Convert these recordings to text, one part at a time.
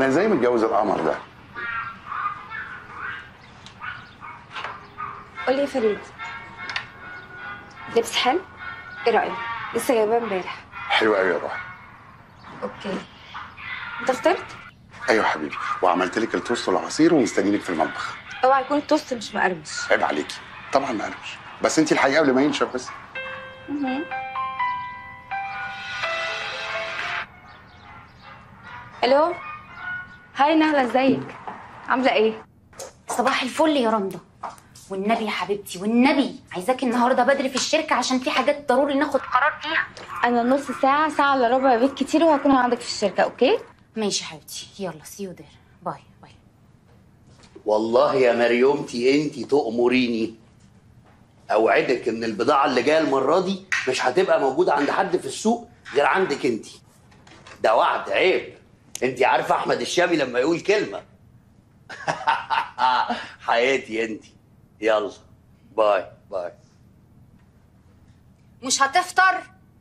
انا ازاي متجوز القمر ده؟ قولي يا فريد، لبس حلو؟ ايه رايك؟ لسه جايباه امبارح. حلو قوي يا روح. اوكي، انت فطرت؟ ايوه حبيبي، وعملت لك التوست والعصير ومستنيلك في المطبخ. اوعى يكون التوست مش مقرمش. عيب عليكي، طبعا مقرمش، بس انت الحقيقه قبل ما ينشف بس. الو، هاي نهله، ازيك؟ عامله ايه؟ صباح الفل يا رندا. والنبي يا حبيبتي والنبي عايزاكي النهارده بدري في الشركه عشان في حاجات ضروري ناخد قرار فيها. انا نص ساعه، ساعه الا ربع بيت كتير وهكون عندك في الشركه. اوكي ماشي يا حبيبتي، يلا سي يو دير. باي باي. والله يا مريومتي انت تؤمريني. اوعدك ان البضاعه اللي جايه المره دي مش هتبقى موجوده عند حد في السوق غير عندك انت. ده وعد، عيب. انت عارفه احمد الشامي لما يقول كلمه. حياتي انت. يلا باي باي. مش هتفطر؟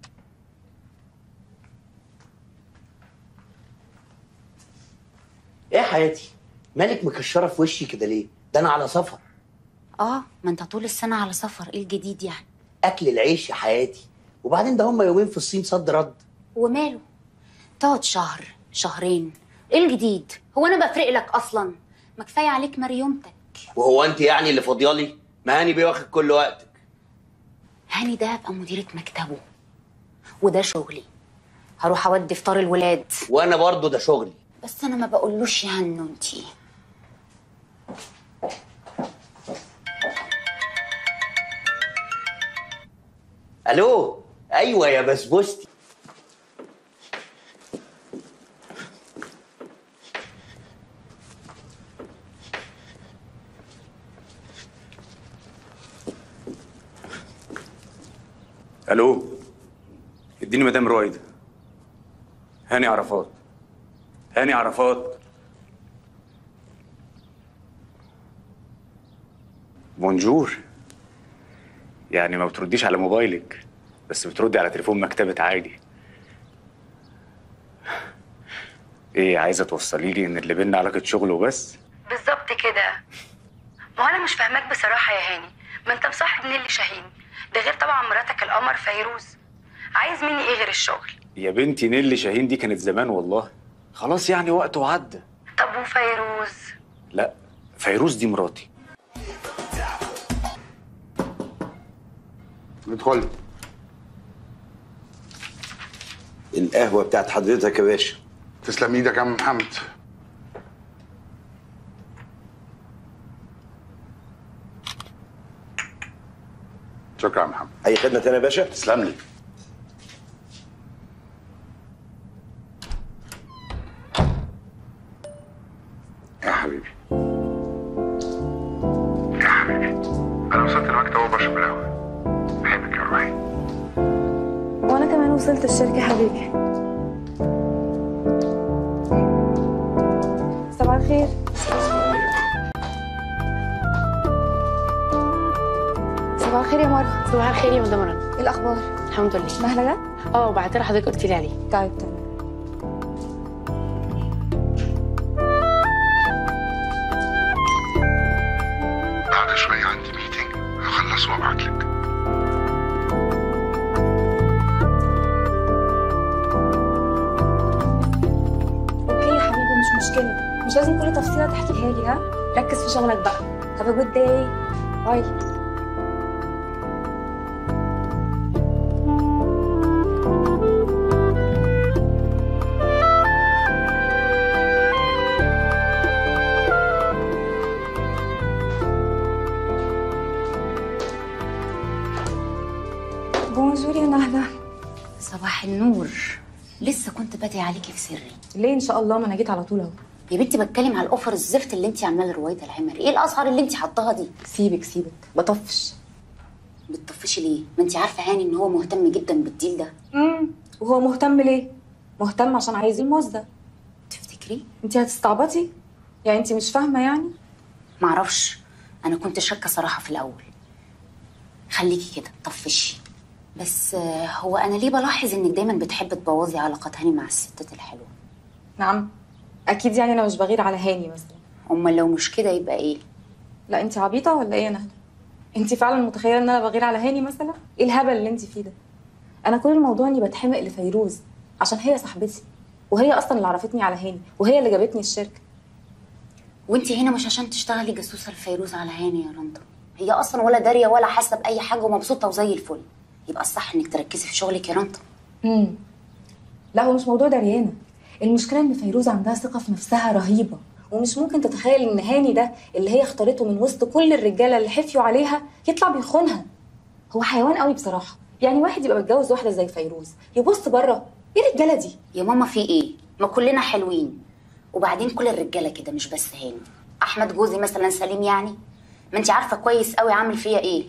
ايه يا حياتي؟ مالك مكشره في وشي كده ليه؟ ده انا على سفر. ما انت طول السنه على سفر، ايه الجديد يعني؟ اكل العيش يا حياتي، وبعدين ده هم يومين في الصين صد رد. وماله؟ تقعد شهر شهرين، ايه الجديد؟ هو انا بفرق لك اصلا؟ ما كفايه عليك مريومتك. وهو انت يعني اللي فاضيالي؟ ما هاني بيواخد كل وقتك. هاني ده هبقى مديرة مكتبه، وده شغلي. هروح اودي فطار الولاد. وانا برضو ده شغلي. بس انا ما بقولوش يا هنو انتي. الو، ايوه يا بسبوستي. الو، اديني مدام رويده. هاني عرفات. هاني عرفات. بونجور. يعني ما بترديش على موبايلك بس بتردي على تليفون مكتبة عادي. ايه، عايزه توصلي لي ان اللي بينا علاقه شغل وبس؟ بالظبط كده. ما هو انا مش فاهماك بصراحه يا هاني، ما انت مصاحب نيلي شاهين، ده غير طبعا مراتك القمر فيروز. عايز مني ايه غير الشغل؟ يا بنتي نيلي شاهين دي كانت زمان والله، خلاص يعني وقته عدى. طب وفيروز؟ لا، فيروز دي مراتي. ادخل. القهوه بتاعت حضرتك يا باشا. تسلم ايدك يا عم محمد. شكرا يا محمد. اي خدمه تاني يا باشا؟ تسلم لي. يا حبيبي يا حبيبي، انا وصلت المكتب وبشرب القهوه. بحبك يا روحي. وانا كمان وصلت الشركه حبيبي. صباح الخير. صباح الخير يا مروه. صباح الخير يا مدام رنا. ايه الاخبار؟ الحمد لله. مهله جت؟ بعت لها حضرتك قلت لي عليه. طيب تمام. بعد شويه عندي ميتنج هخلص وابعت لك. اوكي يا حبيبي، مش مشكله، مش لازم كل تفصيله تحكيها لي. ها، ركز في شغلك بقى. Have a good day. باي. بونجور يا نهله. صباح النور. لسه كنت بادئ عليكي في سري. ليه ان شاء الله؟ ما انا جيت على طول اهو. يا بنتي بتكلم على الاوفر الزفت اللي انت عاملاه لرويده العمري. ايه الاسعار اللي انت حطاها دي؟ سيبك بطفش. بتطفشي ليه؟ ما انت عارفه هاني ان هو مهتم جدا بالديل ده. وهو مهتم ليه؟ مهتم عشان عايز الموزه. تفتكري؟ انت هتستعبطي؟ يعني انت مش فاهمه يعني؟ معرفش، انا كنت شاكه صراحه في الاول. خليكي كده طفشي. بس هو انا ليه بلاحظ انك دايما بتحبي تبوظي علاقات هاني مع الستات الحلوه؟ نعم. اكيد يعني انا مش بغير على هاني مثلا. امال لو مش كده يبقى ايه؟ لا انت عبيطه ولا ايه يا نهله؟ انت فعلا متخيله ان انا بغير على هاني مثلا؟ ايه الهبل اللي انت فيه ده؟ انا كل الموضوع اني بتحمق لفيروز عشان هي صاحبتي، وهي اصلا اللي عرفتني على هاني، وهي اللي جابتني الشركه. وانتي هنا مش عشان تشتغلي جاسوسه لفيروز على هاني يا رندا. هي اصلا ولا داريه ولا حاسه باي حاجه ومبسوطه وزي الفل. يبقى الصح انك تركزي في شغلك يا رندا. لا هو مش موضوع دريانه، المشكله ان فيروز عندها ثقه في نفسها رهيبه، ومش ممكن تتخيل ان هاني ده اللي هي اختارته من وسط كل الرجاله اللي حفيوا عليها يطلع بيخونها. هو حيوان قوي بصراحه، يعني واحد يبقى متجوز واحده زي فيروز يبص بره، ايه الرجاله دي؟ يا ماما في ايه؟ ما كلنا حلوين. وبعدين كل الرجاله كده مش بس هاني. احمد جوزي مثلا سليم يعني، ما انت عارفه كويس قوي عامل فيا ايه.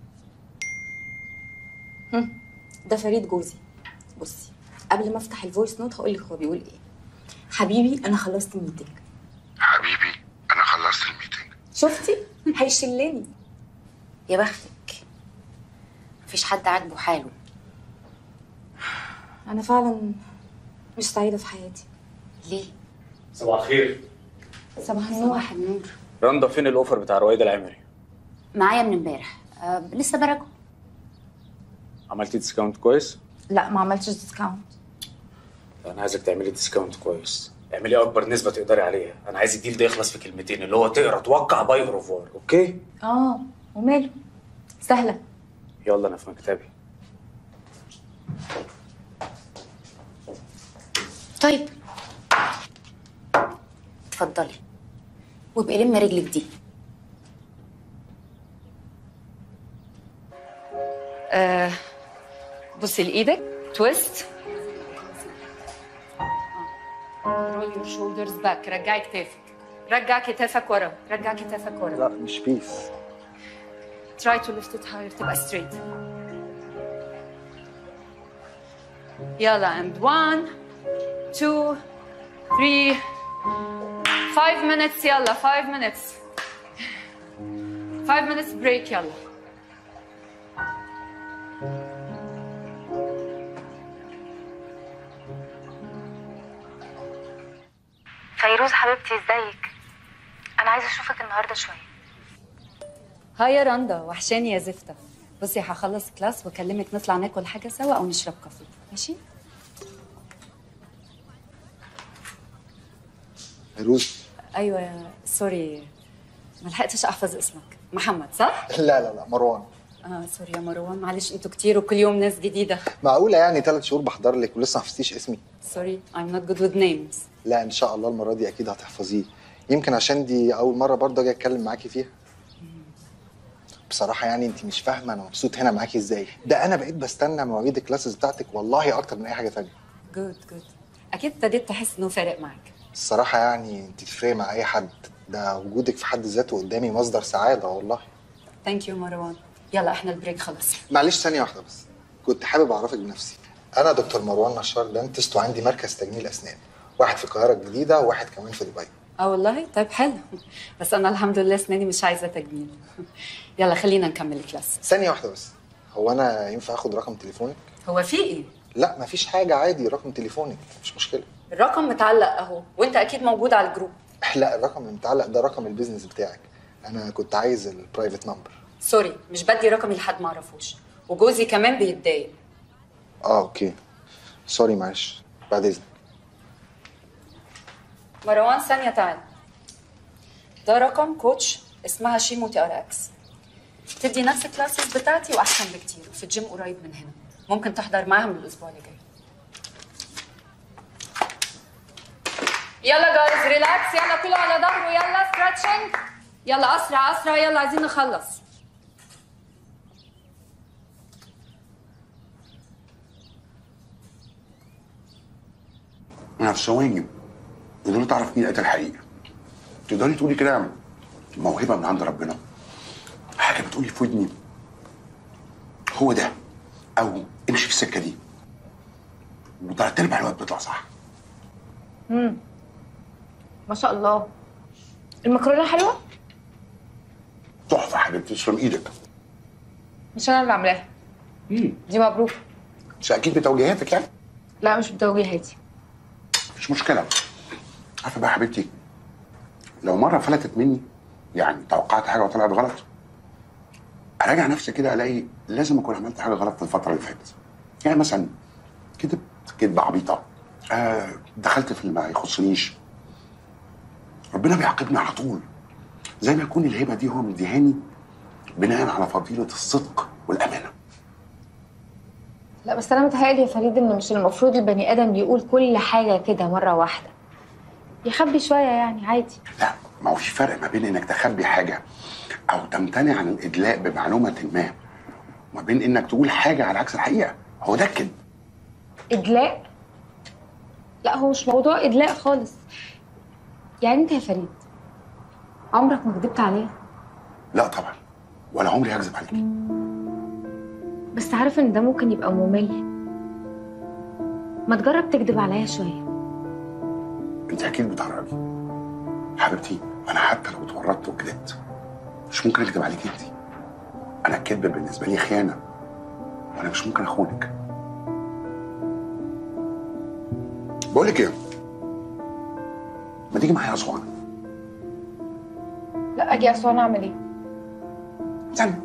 ده فريد جوزي. بصي قبل ما افتح الفويس نوت هقول لك هو بيقول ايه. حبيبي انا خلصت الميتنج. حبيبي انا خلصت الميتنج. شفتي؟ هيشلني. يا بختك، مفيش حد عاجبه حاله. انا فعلا مش سعيده في حياتي. ليه؟ صباح الخير. صباح النور. صباح النور. رندا فين الاوفر بتاع رويد العمري؟ معايا من امبارح. لسه براجعه. عملتي ديسكاونت كويس؟ لا ما عملتش ديسكاونت. انا عايزك تعملي ديسكاونت كويس، اعملي اكبر نسبه تقدري عليها. انا عايز الديل ده يخلص في كلمتين، اللي هو تقرا توقع باي اوفر. اوكي؟ وماله، سهله. يلا انا في مكتبي. طيب اتفضلي، وابقي لمي رجلك دي. بصي لايدك، تويست، رول يور شولدرز باك، رجعي كتافك، رجع كتافك ورا، رجع كتافك ورا. لا مش بيس. try to lift it higher تبقى straight. يلا and 1 2 3 5 minutes. يلا 5 minutes 5 minutes break. يلا فيروز حبيبتي ازيك؟ انا عايزه اشوفك النهارده شويه. هاي يا رندا، وحشاني يا زفته. بصي هخلص كلاس واكلمك نطلع ناكل حاجه سوا او نشرب كافي، ماشي؟ فيروز. ايوه يا سوري، ما لحقتش احفظ اسمك. محمد صح؟ لا مروان. سوري يا مروان، معلش انتوا كتير وكل يوم ناس جديده. معقوله يعني 3 شهور بحضر لك ولسه ما حفظتيش اسمي؟ سوري I'm not good with names. لا ان شاء الله المره دي اكيد هتحفظيه، يمكن عشان دي اول مره برضه اجي اتكلم معاكي فيها. بصراحه يعني انت مش فاهمه انا مبسوط هنا معاكي ازاي. ده انا بقيت بستنى مواعيد الكلاسز بتاعتك والله اكتر من اي حاجه ثانيه. جود اكيد ابتديت تحس انه فارق معاك. الصراحه يعني انت تفرقي مع اي حد، ده وجودك في حد ذاته قدامي مصدر سعاده والله. ثانك يو مروان. يلا احنا البريك خلص. معلش ثانيه واحده بس، كنت حابب اعرفك بنفسي. انا دكتور مروان نشار دانتست، وعندي مركز تجميل اسنان، واحد في القاهره الجديده وواحد كمان في دبي. والله طيب حلو، بس انا الحمد لله اسناني مش عايزه تجميل. يلا خلينا نكمل الكلاس. ثانيه واحده بس، هو انا ينفع اخد رقم تليفونك؟ هو في ايه؟ لا مفيش حاجه، عادي رقم تليفونك مش مشكله. الرقم متعلق اهو، وانت اكيد موجود على الجروب. لا الرقم المتعلق ده رقم البيزنس بتاعك، انا كنت عايز البرايفت نمبر. سوري مش بدي رقمي لحد ما اعرفوش، وجوزي كمان بيتضايق. اوكي سوري معلش، بعد اذنك. مروان ثانيه تعال، ده رقم كوتش اسمها شيمو تي ار اكس، بتدي نفس الكلاسز بتاعتي واحسن بكتير، وفي الجيم قريب من هنا، ممكن تحضر معاها من الاسبوع اللي جاي. يلا جايز ريلاكس، يلا كله على ظهره، يلا ستريتشنج، يلا اسرع اسرع، يلا عايزين نخلص. انا في ثواني قدرت اعرف مين قتل الحقيقه. تقدري تقولي كده موهبه من عند ربنا، حاجه بتقولي في ودني هو ده، او امشي في السكه دي، وتلات ارباع الوقت بيطلع صح. ما شاء الله. المكرونه حلوه؟ تحفه حبيبتي، تسلم ايدك. مش انا اللي عاملاها، دي مبروكه. بس اكيد بتوجيهاتك يعني. لا مش بتوجيهاتي. مش مشكله، عارفه بقى يا حبيبتي، لو مره فلتت مني يعني توقعت حاجه وطلعت غلط، اراجع نفسي كده الاقي لازم اكون عملت حاجه غلط في الفتره اللي فاتت. يعني مثلا كدبت كدبه عبيطه، دخلت في اللي ما يخصنيش. ربنا بيعاقبني على طول، زي ما يكون الهبه دي هو مديهاني بناء على فضيله الصدق والامانه. لا بس انا متهيألي يا فريد ان مش المفروض البني ادم يقول كل حاجه كده مره واحده، يخبي شويه يعني عادي. لا، ما هو في فرق ما بين انك تخبي حاجه او تمتنع عن الادلاء بمعلومه ما، وما بين انك تقول حاجه على عكس الحقيقه. هو ده الكذب. ادلاء؟ لا هو مش موضوع ادلاء خالص. يعني انت يا فريد عمرك ما كدبت عليا؟ لا طبعا، ولا عمري هكذب عليكي. بس عارف ان ده ممكن يبقى ممل، ما تجرب تكدب عليا شويه. انت اكيد بتهرجي حبيبتي. انا حتى لو اتورطت وكدبت مش ممكن اكدب عليكي انت. انا الكذب بالنسبه لي خيانه، وانا مش ممكن اخونك. بقول لك ايه، ما تيجي معايا اسوان؟ لا اجي اسوان اعمل ايه؟ استنى،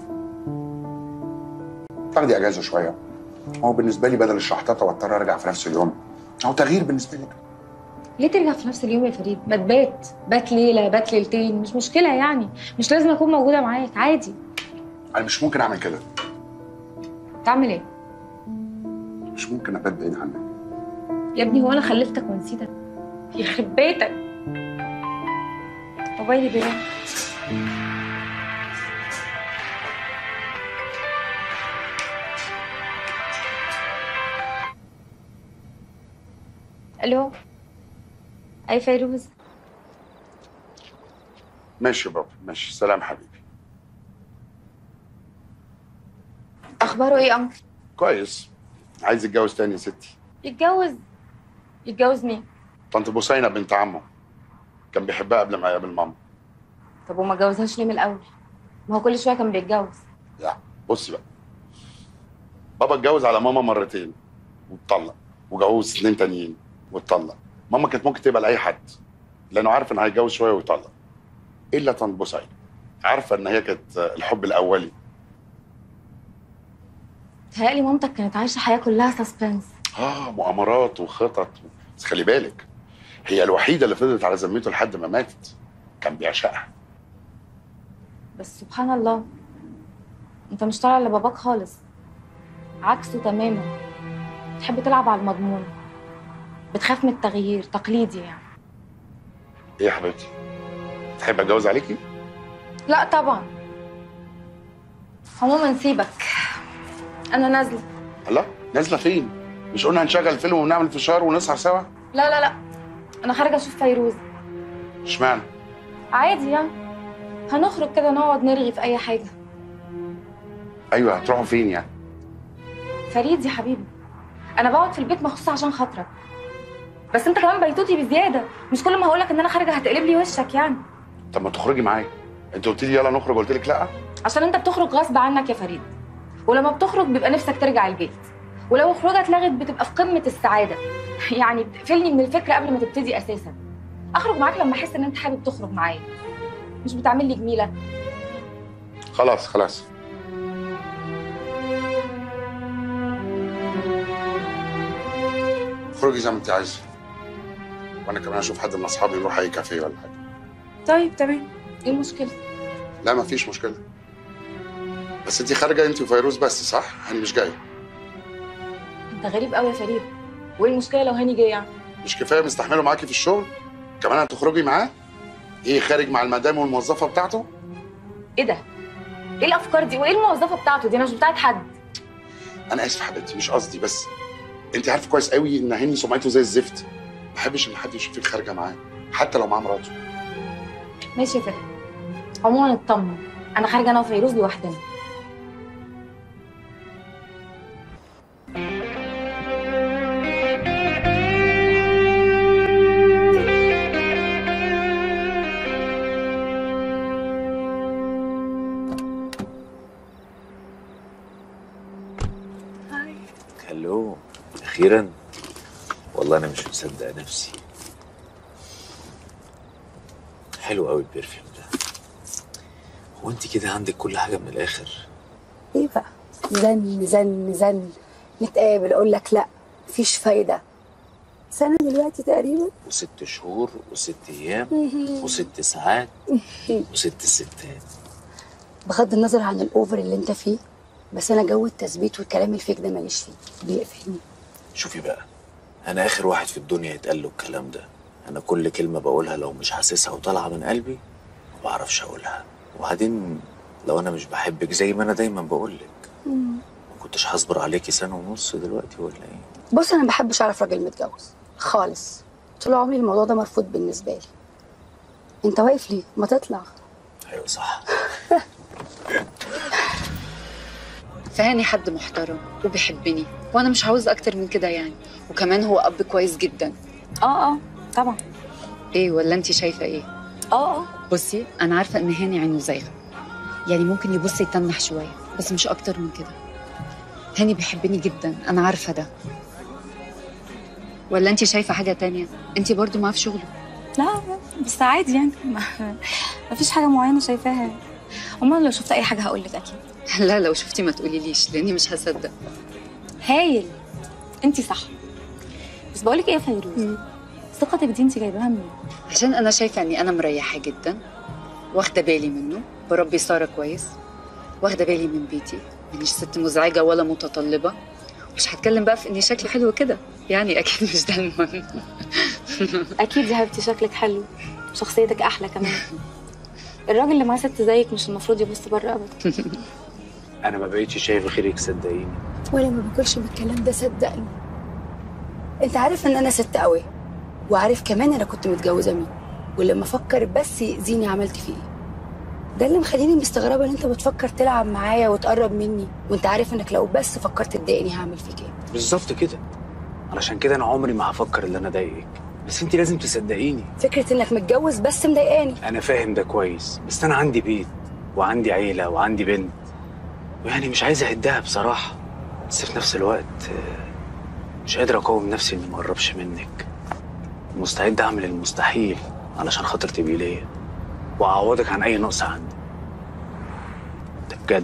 تاخدي اجازه شويه. هو بالنسبه لي بدل الشحطاطه واضطر ارجع في نفس اليوم، هو تغيير بالنسبه لك. ليه ترجع في نفس اليوم يا فريد؟ ما تبات، بات ليله بات ليلتين، مش مشكله يعني، مش لازم اكون موجوده معاك، عادي. انا مش ممكن اعمل كده. تعمل ايه؟ مش ممكن ابات بعيد عنك. يا ابني هو انا خلفتك ونسيتك؟ يخرب بيتك. موبايلي بيرن. الو. اي فيروز؟ ماشي يا بابا، ماشي. سلام حبيبي. اخباره ايه انكل؟ كويس. عايز يتجوز تاني يا ستي. يتجوز؟ يتجوز مين؟ طنط بوسينة بنت عمه، كان بيحبها قبل ما يقابل ماما. طب وما جوزهاش ليه من الاول؟ ما هو كل شويه كان بيتجوز. لا بصي بقى، بابا اتجوز على ماما مرتين واتطلق، وجوز 2 تانيين واتطلق. ماما كانت ممكن تبقى لاي حد، لانه عارف ان هيتجوز شويه ويطلق، الا طنط بوسينة عارفه ان هي كانت الحب الاولي. تهيألي مامتك كانت عايشه حياه كلها سسبنس. مؤامرات وخطط. بس خلي بالك، هي الوحيده اللي فضلت على ذمته لحد ما ماتت. كان بيعشقها. بس سبحان الله، انت مش طالع لباباك خالص، عكسه تماما. بتحب تلعب على المضمون، بتخاف من التغيير، تقليدي يعني. ايه يا حبيبتي، تحب اتجوز عليكي؟ لا طبعا. عموما سيبك، انا نازله. الله، نازله فين؟ مش قلنا هنشغل فيلم ونعمل فشار ونسهر سوا؟ لا لا لا، انا خارجه اشوف فيروز. اشمعنى؟ عادي يعني، هنخرج كده نقعد نرغي في اي حاجه. ايوه، هتروحوا فين يعني؟ فريد يا حبيبي، انا بقعد في البيت مخصوص عشان خاطرك، بس انت كمان بيتوتي بزياده، مش كل ما هقولك ان انا خارجه هتقلب لي وشك يعني. طب ما تخرجي معايا. انت قلت لي يلا نخرج، قلت لك لا. عشان انت بتخرج غصب عنك يا فريد، ولما بتخرج بيبقى نفسك ترجع البيت، ولو خروجه اتلغت بتبقى في قمه السعاده. يعني بتقفلني من الفكره قبل ما تبتدي اساسا. اخرج معاك لما احس ان انت حابب تخرج معايا، مش بتعمل لي جميله. خلاص خلاص. اخرجي زي ما انت عايزه، وانا كمان اشوف حد من اصحابي نروح اي كافيه ولا حاجه. طيب تمام، ايه المشكله؟ لا مفيش مشكله، بس انت خارجه انت وفيروز بس صح؟ انا مش جاي. انت غريب قوي يا فريد، وايه المشكله لو هاني جاي يعني؟ مش كفايه مستحمله معاكي في الشغل؟ كمان هتخرجي معاه؟ ايه، خارج مع المدام والموظفه بتاعته؟ ايه ده؟ ايه الافكار دي؟ وايه الموظفه بتاعته دي؟ انا مش بتاعت حد. انا اسف حبيبتي، مش قصدي، بس انت عارفه كويس قوي ان هاني سمعته زي الزفت. ما بحبش ان حد يشوفك خارجه معاه حتى لو معاه مراته. ماشي يا فريد، عموما اطمن، انا خارجه انا وفيروز لوحدنا. هلو، اخيرا. والله انا مش مصدق نفسي. حلو قوي البرفيوم ده. هو انت كده عندك كل حاجه من الاخر؟ ايه بقى؟ زن زن زن، نتقابل اقول لك لا مفيش فايده. سنه دلوقتي تقريبا، و6 شهور و6 ايام و6 ساعات و6 ستات. بغض النظر عن الاوفر اللي انت فيه، بس انا جو التثبيت والكلام الفيك ده ماليش فيه، بيقفلني. شوفي بقى، انا اخر واحد في الدنيا يتقال له الكلام ده. انا كل كلمه بقولها لو مش حاسسها وطالعه من قلبي ما بعرفش اقولها. وبعدين لو انا مش بحبك زي ما انا دايما بقولك، ما كنتش هصبر عليكي سنه ونص دلوقتي ولا ايه؟ بص انا ما بحبش اعرف راجل متجوز خالص، طول عمري الموضوع ده مرفوض بالنسبه لي. انت واقف ليه؟ ما تطلع. ايوه صح. فهاني حد محترم وبيحبني، وانا مش عاوز اكتر من كده يعني. وكمان هو اب كويس جدا. اه طبعا. ايه ولا انت شايفه ايه؟ اه بصي انا عارفه ان هاني عينه زايغه، يعني ممكن يبص يتنح شويه بس مش اكتر من كده. هاني بيحبني جدا، انا عارفه ده. ولا انت شايفه حاجه تانية؟ انت برضو معاه في شغله. لا بس عادي يعني، ما فيش حاجه معينه شايفاها. امال لو شفت اي حاجه هقول لك اكيد. لا لو شفتي ما تقوليليش لاني مش هصدق. هايل، انت صح. بس بقول لك ايه يا فيروز، ثقتك دي انت جايباها منين؟ عشان انا شايفه اني انا مريحه جدا، واخده بالي منه، بربي ساره كويس، واخده بالي من بيتي، مانيش ست مزعجه ولا متطلبه. مش هتكلم بقى في اني شكلي حلو كده، يعني اكيد مش ده المهم. اكيد يا حبيبتي شكلك حلو، شخصيتك احلى كمان. الراجل اللي معاه ست زيك مش المفروض يبص بره ابدا. انا ما بقيتش شايف غيرك صدقيني. وانا ما باكلش بالكلام ده صدقني. انت عارف ان انا ست قوي، وعارف كمان انا كنت متجوزه مين، ولما افكر بس يأذيني عملت فيه ايه. ده اللي مخليني مستغربه ان انت بتفكر تلعب معايا وتقرب مني، وانت عارف انك لو بس فكرت تضايقني هعمل فيك ايه. بالظبط كده، علشان كده انا عمري ما هفكر ان انا اضايقك، بس انت لازم تصدقيني. فكره انك متجوز بس مضايقاني. انا فاهم ده كويس، بس انا عندي بيت وعندي عيله وعندي بنت، ويعني مش عايز اهدها بصراحه، بس في نفس الوقت مش قادر اقاوم نفسي اني ما اقربش منك. مستعد اعمل المستحيل علشان خاطر تبقي ليا واعوضك عن اي نقص عندي. ده بجد.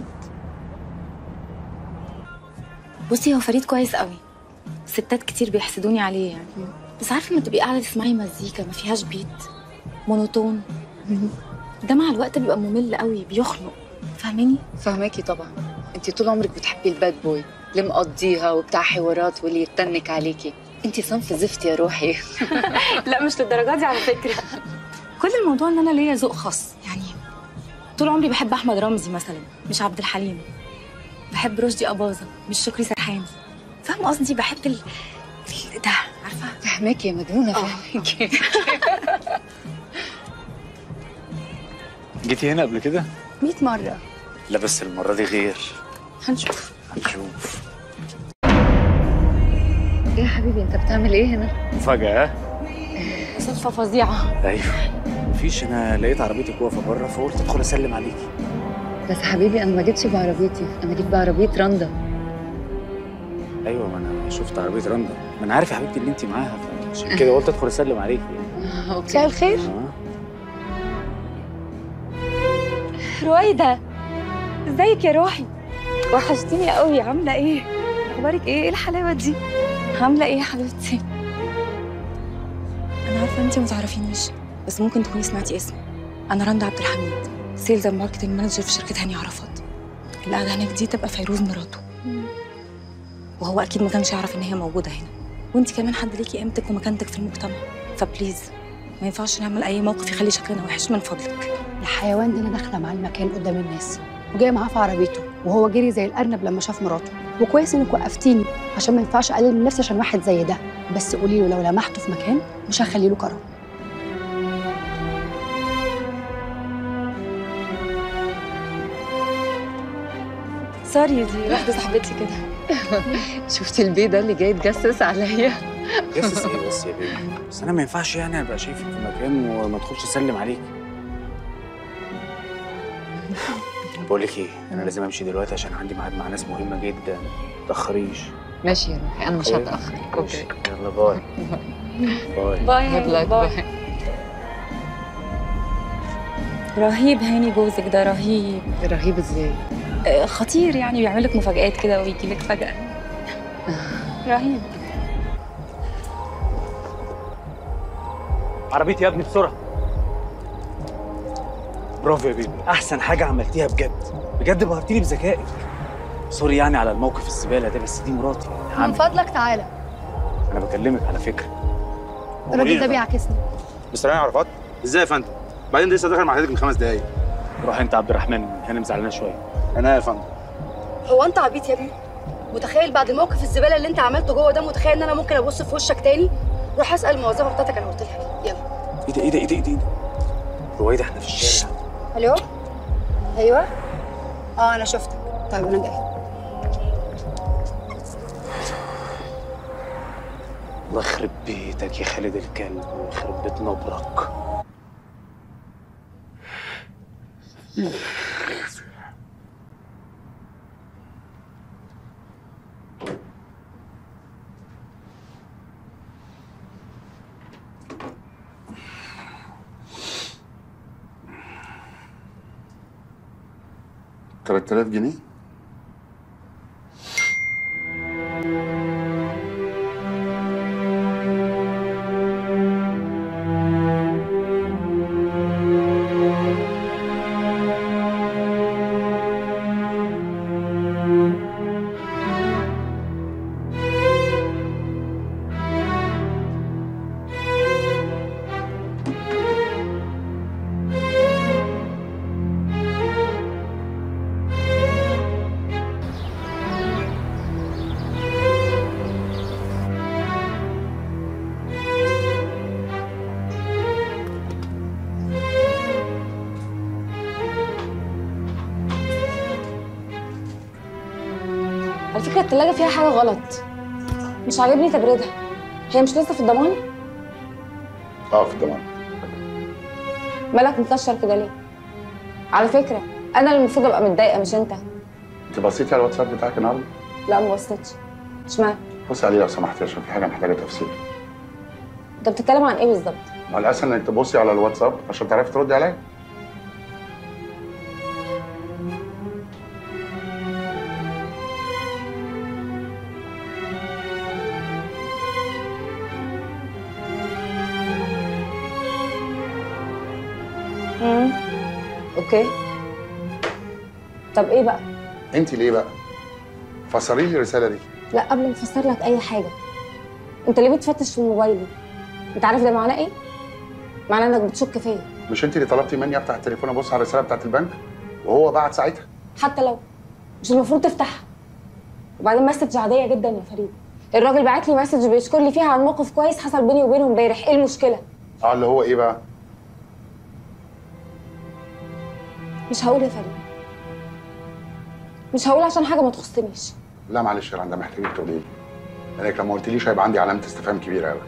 بصي هو فريد كويس قوي، ستات كتير بيحسدوني عليه يعني، بس عارفه لما تبقي قاعده تسمعي مزيكا ما فيهاش بيت، مونوتون، ده مع الوقت بيبقى ممل قوي، بيخنق. فاهماني؟ فهماكي طبعا. انت طول عمرك بتحبي الباد بوي اللي مقضيها وبتاع حوارات واللي يتنك عليكي. انت صنف زفت يا روحي. لا مش للدرجه دي على فكره. كل الموضوع ان انا ليا ذوق خاص يعني. طول عمري بحب احمد رمزي مثلا، مش عبد الحليم. بحب رشدي اباظه، مش شكري سرحان. فاهمه قصدي؟ بحب ده، عارفه؟ فهماكي يا مجنونه، فهماكي. جيتي هنا قبل كده؟ 100 مره. لا بس المره دي غير. هنشوف. ايه يا حبيبي انت بتعمل ايه هنا؟ مفاجاه. صدفه فظيعه. ايوه مفيش، انا لقيت عربيتك واقفه بره فقلت ادخل اسلم عليكي. بس حبيبي انا ما جيتش بعربيتي، انا جيت بعربيه رندا. ايوه ما انا شفت عربيه رندا، ما انا عارف يا حبيبتي اللي انت معاها، عشان كده قلت ادخل اسلم عليكي. مساء الخير. رويدة، ازيك يا روحي؟ وحشتيني قوي، عامله ايه؟ اخبارك ايه؟ ايه الحلاوه دي؟ عامله ايه يا حبيبتي؟ انا عارفه انتي ما تعرفينيش، بس ممكن تكوني سمعتي اسمي. انا رندا عبد الحميد، سيلز اند ماركتنج مانجر في شركه هاني عرفات. اللي قاعده هناك دي تبقى فيروز مراته. وهو اكيد ما كانش يعرف ان هي موجوده هنا، وانتي كمان حد ليكي قيمتك ومكانتك في المجتمع، فبليز ما ينفعش نعمل اي موقف يخلي شكلنا وحش من فضلك. الحيوان ده انا داخله معاه المكان قدام الناس وجايه معاه في عربيته، وهو جري زي الارنب لما شاف مراته. وكويس انك وقفتيني عشان ما ينفعش اقلل من نفسي عشان واحد زي ده، بس قولي له لو لمحته في مكان مش هخلي له كرم. سوري دي واحده صاحبتي كده. شفتي البيه ده اللي جاي يتجسس عليا؟ جسس ايه بس يا بيبي؟ بس انا ما ينفعش يعني ابقى شايفك في مكان وما ادخلش اسلم عليك. بقول لك ايه، انا لازم امشي دلوقتي عشان عندي ميعاد مع ناس مهمه جدا، ما تاخريش. ماشي يا روحي انا مش هتاخر. اوكي يلا باي. باي باي. باي. رهيب هاني جوزك ده، رهيب. رهيب ازاي؟ خطير يعني، بيعمل لك مفاجآت كده ويجي لك فجأة. رهيب. عربيتي يا ابني بسرعه. برافو يا بيبي، احسن حاجه عملتيها بجد بجد، بهرتيني بذكائك. سوري يعني على الموقف الزباله ده، بس دي مراتي من فضلك تعالى. انا بكلمك على فكره. الراجل ده بيعكسني. مستر هاني عرفات؟ ازاي يا فندم؟ بعدين لسه داخل مع حضرتك من 5 دقايق. روح انت عبد الرحمن، هانم زعلانه شويه. انا يا فندم. هو انت عبيط يا ابني؟ متخيل بعد الموقف الزباله اللي انت عملته جوه ده، متخيل ان انا ممكن ابص في وشك تاني؟ روح اسال الموظفه بتاعتك انا قلت لها ايه. يلا. ايه ده رويده، احنا في الشارع. الو. ايوه. انا شفتك. طيب انا جاي. الله يخرب بيتك يا خالد الكلب، ويخرب بيت نبرك. $3000 جنيه؟ على فكرة التلاجة فيها حاجة غلط، مش عاجبني تبريدها. هي مش لسه في الضمان؟ في الضمان. مالك مكشر كده ليه؟ على فكرة أنا اللي المفروض أبقى متضايقة مش أنت. انت بصيتي على الواتساب بتاعك النهارده؟ لا ما بصيتش. اشمعنى؟ بصي عليه لو سمحتي عشان في حاجه محتاجه تفسير. أنت بتتكلم عن إيه بالظبط؟ ما الاسهل انك تبصي على الواتساب عشان تعرفي تردي عليا. اوكي. طب ايه بقى؟ انت ليه بقى؟ فسري لي الرساله دي. لا قبل ما افسر لك اي حاجه، انت ليه بتفتش في موبايلي؟ انت عارف ده معناه ايه؟ معناه انك بتشك فيا. مش انت اللي طلبتي مني افتح التليفون ابص على الرساله بتاعت البنك وهو بعت ساعتها؟ حتى لو مش المفروض تفتحها. وبعدين مسج عاديه جدا يا فريد، الراجل بعت لي مسج بيشكر لي فيها عن موقف كويس حصل بيني وبينه امبارح. ايه المشكله؟ اللي هو ايه بقى؟ مش هقول يا فريد، مش هقول عشان حاجه ما تخصنيش. لا معلش يا رندا، محتاجك تقولي لي، لانك لو ما قلتليش هيبقى عندي علامه استفهام كبيره قوي.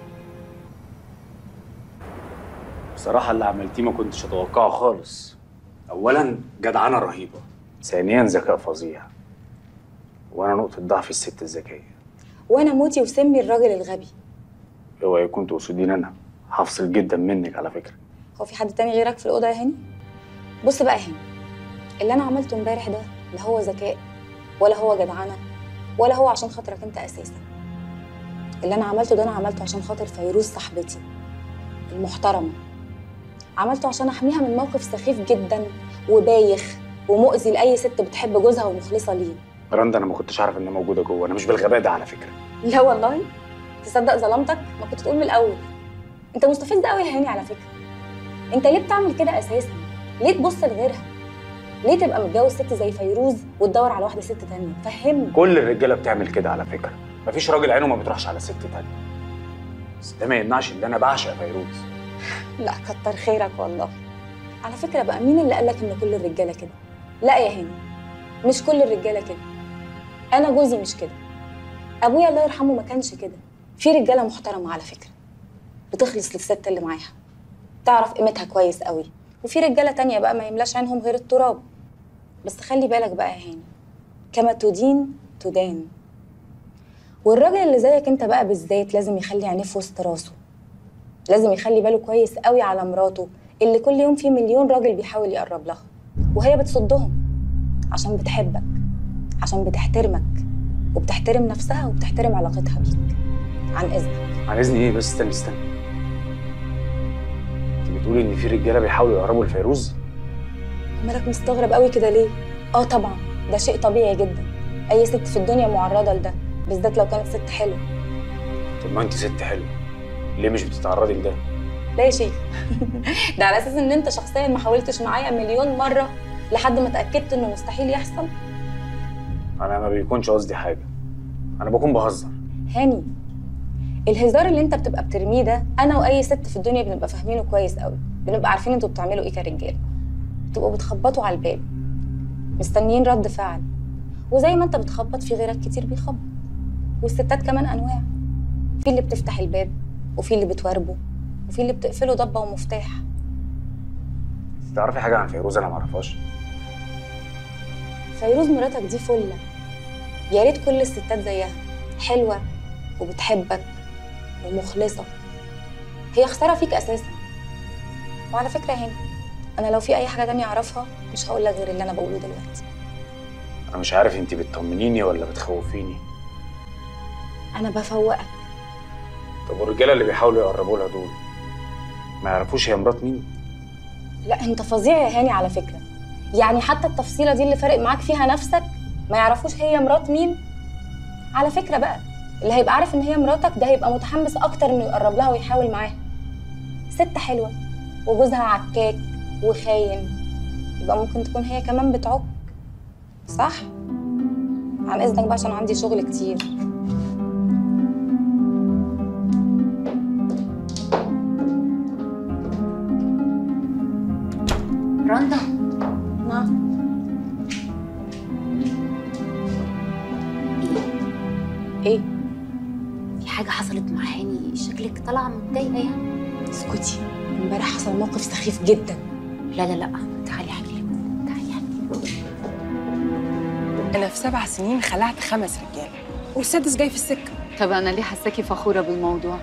بصراحه اللي عملتيه ما كنتش اتوقعه خالص. اولا جدعنه رهيبه، ثانيا ذكاء فظيع، وانا نقطه ضعف الست الذكيه. وانا موتي وسمي الراجل الغبي. اوعي يكون تقصدين انا، هفصل جدا منك على فكره. هو في حد تاني غيرك في الاوضه يا هاني؟ بص بقى يا هاني، اللي انا عملته امبارح ده لا هو ذكاء ولا هو جدعنه ولا هو عشان خاطرك انت اساسا. اللي انا عملته ده انا عملته عشان خاطر فيروز صاحبتي المحترمه، عملته عشان احميها من موقف سخيف جدا وبايخ ومؤذي لاي ست بتحب جوزها ومخلصه ليه. رندا انا ما كنتش عارف انها موجوده جوه، انا مش بالغباء ده على فكره. لا والله تصدق ظلمتك، ما كنت تقول من الاول. انت مستفز قوي يا هاني على فكره. انت ليه بتعمل كده اساسا؟ ليه تبص لغيرها؟ ليه تبقى متجوز ست زي فيروز وتدور على واحده ست تانية؟ فهمني. كل الرجاله بتعمل كده على فكره، مفيش راجل عينه ما بتروحش على ست تانية. بس ده ما يمنعش ان انا بعشق فيروز. لا كتر خيرك والله. على فكره بقى مين اللي قالك ان كل الرجاله كده؟ لا يا هاني، مش كل الرجاله كده. انا جوزي مش كده، ابويا الله يرحمه ما كانش كده. في رجاله محترمه على فكره بتخلص للست اللي معاها، تعرف قيمتها كويس قوي، وفي رجاله تانية بقى ما يملاش عينهم غير التراب. بس خلي بالك بقى يا هاني، كما تدين تدان. والراجل اللي زيك انت بقى بالذات لازم يخلي عينيه في وسط راسه، لازم يخلي باله كويس قوي على مراته اللي كل يوم في مليون راجل بيحاول يقرب لها وهي بتصدهم عشان بتحبك، عشان بتحترمك وبتحترم نفسها وبتحترم علاقتها بيك. عن اذنك. عن اذني ايه؟ بس استني. انت بتقولي ان في رجاله بيحاولوا يقربوا لفيروز؟ مالك مستغرب قوي كده ليه؟ طبعا ده شيء طبيعي جدا، اي ست في الدنيا معرضه لده، بالذات لو كانت ست حلوه. طب ما انت ست حلوه، ليه مش بتتعرضي لده؟ لا يا شيخ ده على اساس ان انت شخصيا ما حاولتش معايا مليون مره لحد ما اتاكدت انه مستحيل يحصل. انا ما بيكونش قصدي حاجه، انا بكون بهزر. هاني، الهزار اللي انت بتبقى بترميه ده انا واي ست في الدنيا بنبقى فاهمينه كويس قوي، بنبقى عارفين انتوا بتعملوا ايه كرجاله. بتبقوا بتخبطوا على الباب مستنيين رد فعل، وزي ما انت بتخبط في غيرك كتير بيخبط. والستات كمان انواع، في اللي بتفتح الباب وفي اللي بتوربه وفي اللي بتقفله ضبه ومفتاح. تعرفي حاجه عن فيروز انا ما اعرفهاش؟ فيروز مراتك دي فله، يا ريت كل الستات زيها، حلوه وبتحبك ومخلصه. هي خساره فيك اساسا. وعلى فكره يا هاني، انا لو في اي حاجه تانية اعرفها مش هقول لك غير اللي انا بقوله دلوقتي. انا مش عارف انت بتطمنيني ولا بتخوفيني. انا بفوقك. طب والرجاله اللي بيحاولوا يقربوا لها دول ما يعرفوش هي مرات مين؟ لا انت فظيع يا هاني على فكره، يعني حتى التفصيله دي اللي فارق معاك فيها نفسك ما يعرفوش هي مرات مين؟ على فكره بقى، اللي هيبقى عارف ان هي مراتك ده هيبقى متحمس اكتر انه يقرب لها ويحاول معاها. ست حلوه وجوزها عكاك وخاين، يبقى ممكن تكون هي كمان بتعك، صح؟ عن اذنك بقى عشان عندي شغل كتير. رندا. نعم. ايه؟ في حاجة حصلت مع هاني، شكلك طالعة متضايقة يعني. اسكتي، امبارح حصل موقف سخيف جدا. لا تعالي احكي لك. أنا في 7 سنين خلعت 5 رجالة والسادس جاي في السكة. طب انا ليه حاساكي فخوره بالموضوع؟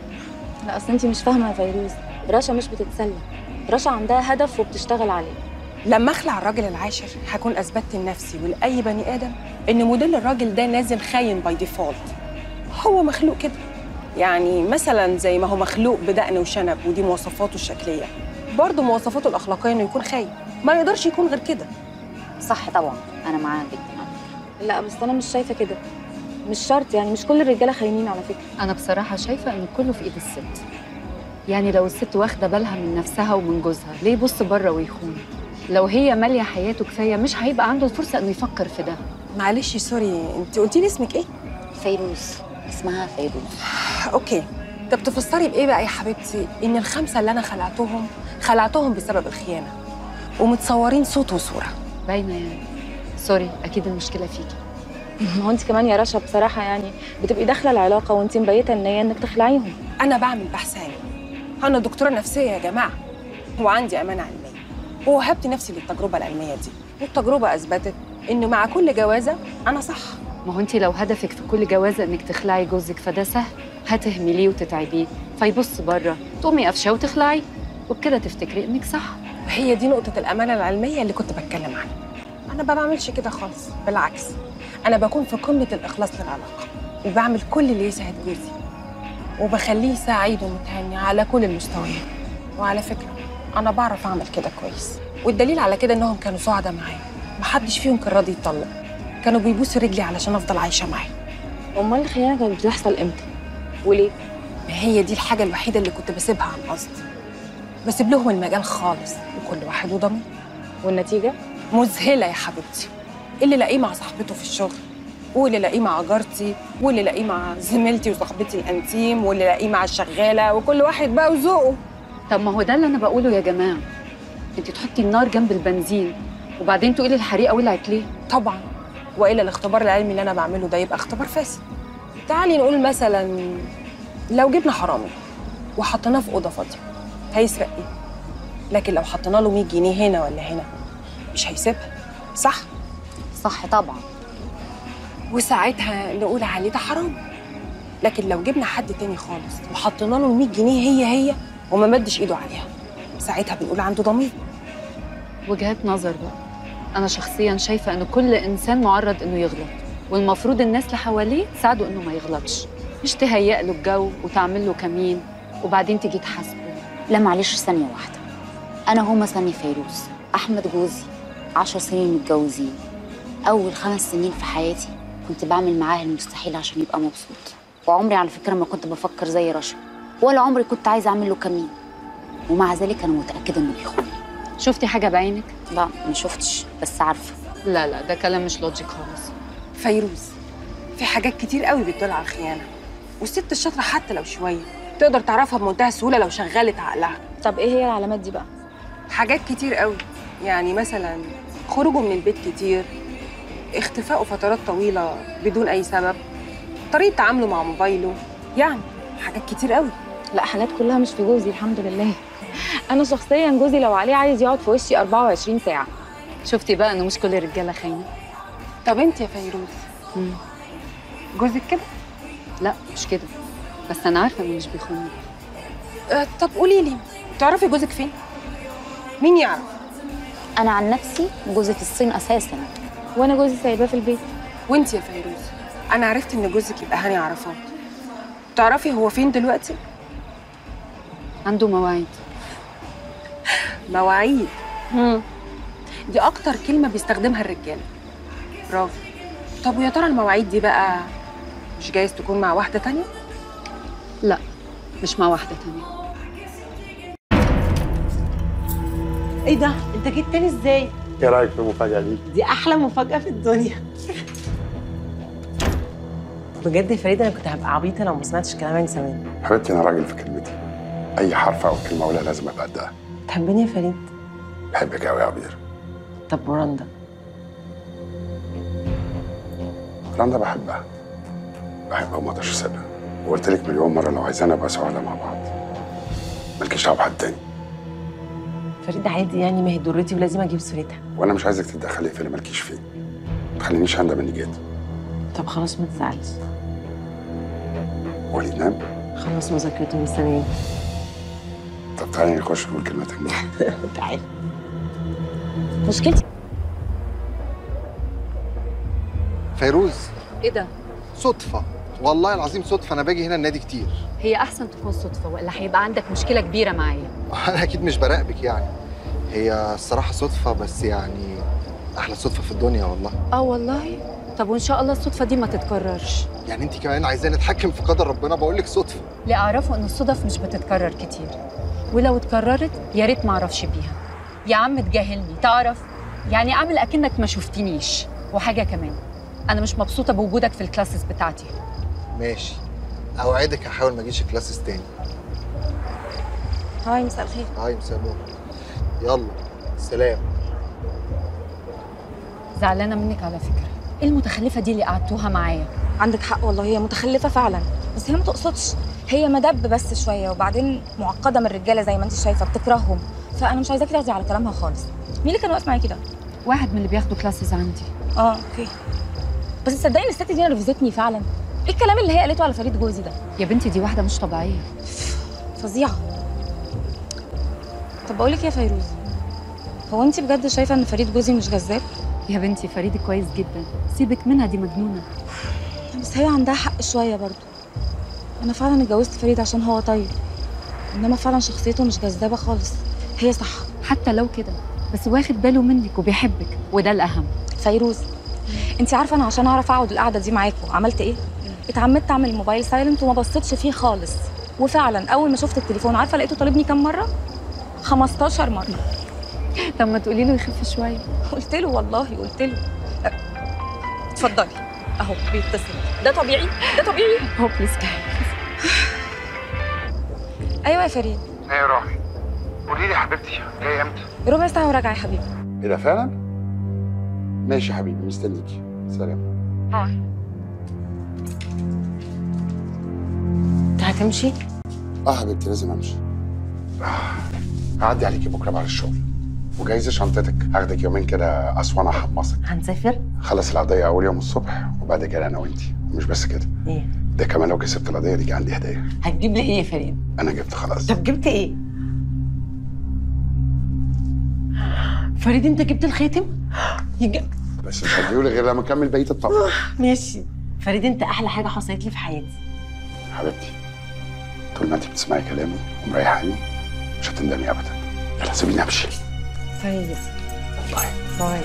لا اصل انتي مش فاهمه يا فيروز، رشا مش بتتسلى، رشا عندها هدف وبتشتغل عليه. لما أخلع الراجل العاشر هكون أثبتت لنفسي ولأي بني آدم إن موديل الراجل ده نازل خاين باي ديفولت. هو مخلوق كده، يعني مثلا زي ما هو مخلوق بدقن وشنب ودي مواصفاته الشكلية، برضه مواصفاته الأخلاقية إنه يكون خاين، ما يقدرش يكون غير كده. صح طبعا، أنا معاها جدا. لا بس انا مش شايفه كده، مش شرط، يعني مش كل الرجاله خاينين على فكره. انا بصراحه شايفه ان كله في ايد الست. يعني لو الست واخده بالها من نفسها ومن جوزها، ليه يبص بره ويخون؟ لو هي ماليه حياته كفايه مش هيبقى عنده الفرصه انه يفكر في ده. معلش سوري، انت قلتي لي اسمك ايه؟ فيروز. اسمها فيروز. اوكي، طب تفسري بايه بقى يا حبيبتي ان ال5 اللي انا خلعتهم بسبب الخيانه ومتصورين صوت وصوره؟ باينه يعني. سوري، اكيد المشكله فيكي. ما هو انت كمان يا رشا بصراحه يعني بتبقي داخله العلاقه وانت مبيته النيه انك تخلعيهم. انا بعمل بحث علمي، انا دكتوره نفسيه يا جماعه، وعندي امانه علميه، ووهبت نفسي للتجربه العلميه دي، والتجربه اثبتت انه مع كل جوازه انا صح. ما هو انت لو هدفك في كل جوازه انك تخلعي جوزك فده سهل، هتهمليه وتتعبيه فيبص بره، تقومي قفشه وتخلعي، وبكده تفتكري انك صح. هي دي نقطه الامانه العلميه اللي كنت بتكلم عنها. انا ما بعملش كده خالص، بالعكس انا بكون في قمه الاخلاص للعلاقه، وبعمل كل اللي يسعد جوزي وبخليه سعيد ومتهني على كل المستويات. وعلى فكره انا بعرف اعمل كده كويس، والدليل على كده انهم كانوا سعداء معايا، محدش فيهم كان راضي يطلق، كانوا بيبوسوا رجلي علشان افضل عايشه معاه. امال الخيانه كانت بتحصل امتى وليه؟ ما هي دي الحاجه الوحيده اللي كنت بسيبها عن قصد، بسيب لهم المجال خالص وكل واحد وضمير. والنتيجه مذهله يا حبيبتي، اللي لاقيه مع صاحبته في الشغل، واللي لاقيه مع جارتي، واللي لاقيه مع زميلتي وصاحبتي الانتيم، واللي لاقيه مع الشغاله، وكل واحد بقى وذوقه. طب ما هو ده اللي انا بقوله يا جماعه، انت تحطي النار جنب البنزين وبعدين تقولي الحريقه ولعت ليه؟ طبعا، والا الاختبار العلمي اللي انا بعمله ده يبقى اختبار فاسد. تعالي نقول مثلا لو جبنا حرامي وحطيناه في اوضه فاضيه هيسرق ايه؟ لكن لو حطينا له 100 جنيه هنا ولا هنا مش هيسيبها، صح؟ صح طبعا. وساعتها نقول عليه ده حرام. لكن لو جبنا حد تاني خالص وحطينا له ال 100 جنيه هي وما مدش ايده عليها، ساعتها بنقول عنده ضمير. وجهات نظر بقى. انا شخصيا شايفه ان كل انسان معرض انه يغلط، والمفروض الناس اللي حواليه تساعده انه ما يغلطش، مش تهيئ له الجو وتعمل له كمين وبعدين تيجي تحاسبه. لا معلش ثانيه واحده، انا هما ثانيه فيروز، احمد جوزي 10 سنين متجوزين. اول 5 سنين في حياتي كنت بعمل معاه المستحيل عشان يبقى مبسوط، وعمري على فكره ما كنت بفكر زي رشا، ولا عمري كنت عايزه اعمل له كمين، ومع ذلك انا متاكده انه بيخوني. شفتي حاجه بعينك؟ لا ما شفتش، بس عارفه. لا ده كلام مش لوجيك خالص. فيروز، في حاجات كتير قوي بتدل على الخيانه، والست الشاطره حتى لو شويه تقدر تعرفها بمنتهى السهوله لو شغلت عقلها. طب ايه هي العلامات دي بقى؟ حاجات كتير قوي، يعني مثلا خروجه من البيت كتير، اختفائه فترات طويله بدون اي سبب، طريقه تعامله مع موبايله، يعني حاجات كتير قوي. لا حاجات كلها مش في جوزي الحمد لله. انا شخصيا جوزي لو عليه عايز يقعد في وشي 24 ساعه. شفتي بقى انه مش كل الرجاله خاينه. طب انت يا فيروز، جوزك كده؟ لا مش كده، بس انا عارفه انه مش بيخوني. طب قولي لي، تعرفي جوزك فين؟ مين يعرف؟ انا عن نفسي جوزي في الصين اساسا، وانا جوزي سايباه في البيت. وانت يا فيروز، انا عرفت ان جوزك يبقى هاني عرفات. تعرفي هو فين دلوقتي؟ عنده مواعيد. مواعيد؟ دي اكتر كلمه بيستخدمها الرجاله. برافو. طب ويا ترى المواعيد دي بقى مش جايز تكون مع واحده تانية؟ لا مش مع واحده تانية. ايه ده؟ انت جيت تاني ازاي؟ ايه رايك في المفاجاه دي؟ دي احلى مفاجاه في الدنيا. بجد يا فريده انا كنت هبقى عبيطه لو ما سمعتش كلامك زمان. حبيبتي انا راجل في كلمتي، اي حرف او كلمه اقولها لازم ابقى قدها. تحبني يا فريد؟ بحبك قوي يا عبير. طب ورندا؟ رندا بحبها وما اقدرش اسيبها، وقلت لك مليون مره لو عايزانا نبقى سعداء مع بعض، مالكيش دعوه بحد تاني. فريد عادي يعني، ما هي ضرتي ولازم اجيب سيرتها. وانا مش عايزك تتدخلي في اللي مالكيش فيه، ما تخلينيش هندم اني جيت. طب خلاص ما تزعلش. وليد نام؟ خلص مذاكرته مستنيين. طب تعالي نخش نقول كلمتك. تعالي. مشكلتي فيروز، ايه ده؟ صدفه والله العظيم صدفه، انا باجي هنا النادي كتير. هي احسن تكون صدفه ولا هيبقى عندك مشكله كبيره معايا. انا اكيد مش براقبك يعني، هي الصراحه صدفه، بس يعني احلى صدفه في الدنيا والله. والله؟ طب وان شاء الله الصدفه دي ما تتكررش. يعني انت كمان عايزاني اتحكم في قدر ربنا؟ بقول لك صدفه. اللي اعرفه ان الصدف مش بتتكرر كتير، ولو اتكررت يا ريت ما اعرفش بيها. يا عم تجاهلني، تعرف يعني اعمل اكنك ما شفتنيش. وحاجه كمان، انا مش مبسوطه بوجودك في الكلاسز بتاعتي. ماشي، اوعدك هحاول ما اجيش كلاسز تاني. هاي مساء الخير. هاي مساء النور. يلا سلام. زعلانه منك على فكره. ايه المتخلفه دي اللي قعدتوها معايا؟ عندك حق والله، هي متخلفه فعلا، بس هي ما تقصدش، هي مدب بس شويه، وبعدين معقده من الرجاله زي ما انت شايفه، بتكرههم، فانا مش عايزاكي تاخدي على كلامها خالص. مين اللي كان واقف معاكي ده؟ واحد من اللي بياخدوا كلاسز عندي. اوكي. بس تصدقي ان الست دي نرفزتني فعلا. ايه الكلام اللي هي قالته على فريد جوزي ده؟ يا بنتي دي واحده مش طبيعيه، فظيعه. طب بقول لك ايه يا فيروز، هو انت بجد شايفه ان فريد جوزي مش جذاب؟ يا بنتي فريد كويس جدا، سيبك منها دي مجنونه. بس هي عندها حق شويه برضه. انا فعلا اتجوزت فريد عشان هو طيب، انما فعلا شخصيته مش جذابه خالص. هي صح. حتى لو كده بس واخد باله منك وبيحبك، وده الاهم. فيروز، انت عارفه انا عشان اعرف اقعد القعده دي معاكم عملت ايه؟ اتعمدت اعمل الموبايل سايلنت وما بصيتش فيه خالص، وفعلا اول ما شفت التليفون عارفه لقيته طالبني كام مره؟ 15 مره. طب ما تقولي له يخف شويه. قلت له والله، قلت له. اتفضلي اهو بيتصل. ده طبيعي؟ ده طبيعي؟ هو بليز. ايوه يا فريد. ايه يا روحي؟ قولي لي يا حبيبتي جايه امتى؟ ربع ساعه وراجعه يا حبيبي. ايه ده فعلا؟ ماشي يا حبيبي، مستنيكي. سلام. هاي. انت هتمشي؟ حبيبتي لازم امشي. هعدي عليكي بكره بعد الشغل، وجايزه شنطتك، هاخدك يومين كده اسوان احمصك. هنسافر؟ خلص القضيه اول يوم الصبح، وبعد كده انا وانتي. ومش بس كده، ايه ده كمان لو كسبت القضيه دي عندي هديه. هتجيب لي ايه يا فريد؟ انا جبت خلاص. طب جبت ايه؟ فريد انت جبت الخاتم؟ بس مش هتقولي غير لما اكمل بقيه الطبق. ماشي. فريد انت احلى حاجه حصلت لي في حياتي. حبيبتي طول ما انت بتسمعي كلامي ومريحاني مش هتندمي ابدا. يلا سيبيني امشي. فريد باي باي.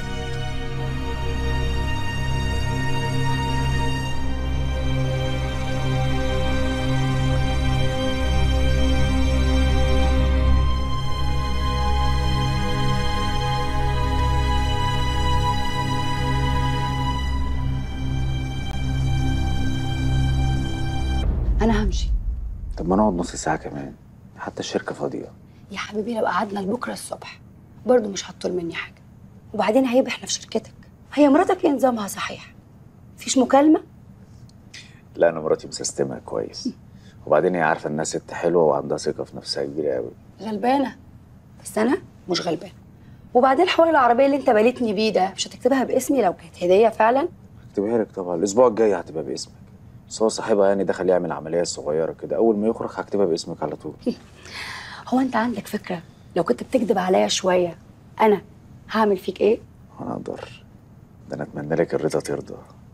انا همشي. طب ما نقعد نص ساعه كمان، حتى الشركه فاضيه. يا حبيبي لو قعدنا لبكره الصبح برضه مش هتطول مني حاجه. وبعدين عيب احنا في شركتك. هي مراتك ايه نظامها صحيح؟ مفيش مكالمه؟ لا انا مراتي مسستمها كويس، وبعدين هي عارفه انها ست حلوه وعندها ثقه في نفسها كبيره قوي. غلبانه. بس انا مش غلبانه. وبعدين حوار العربيه اللي انت بالتني بيه ده مش هتكتبها باسمي لو كانت هديه فعلا؟ هكتبها لك طبعا، الاسبوع الجاي هتبقى باسمك. بس هو صاحبها يعني دخل يعمل عمليه صغيره كده، اول ما يخرج هكتبها باسمك على طول. هو انت عندك فكره لو كنت بتكذب عليا شويه انا هعمل فيك ايه؟ انا اقدر، ده انا اتمنى لك الرضا ترضى.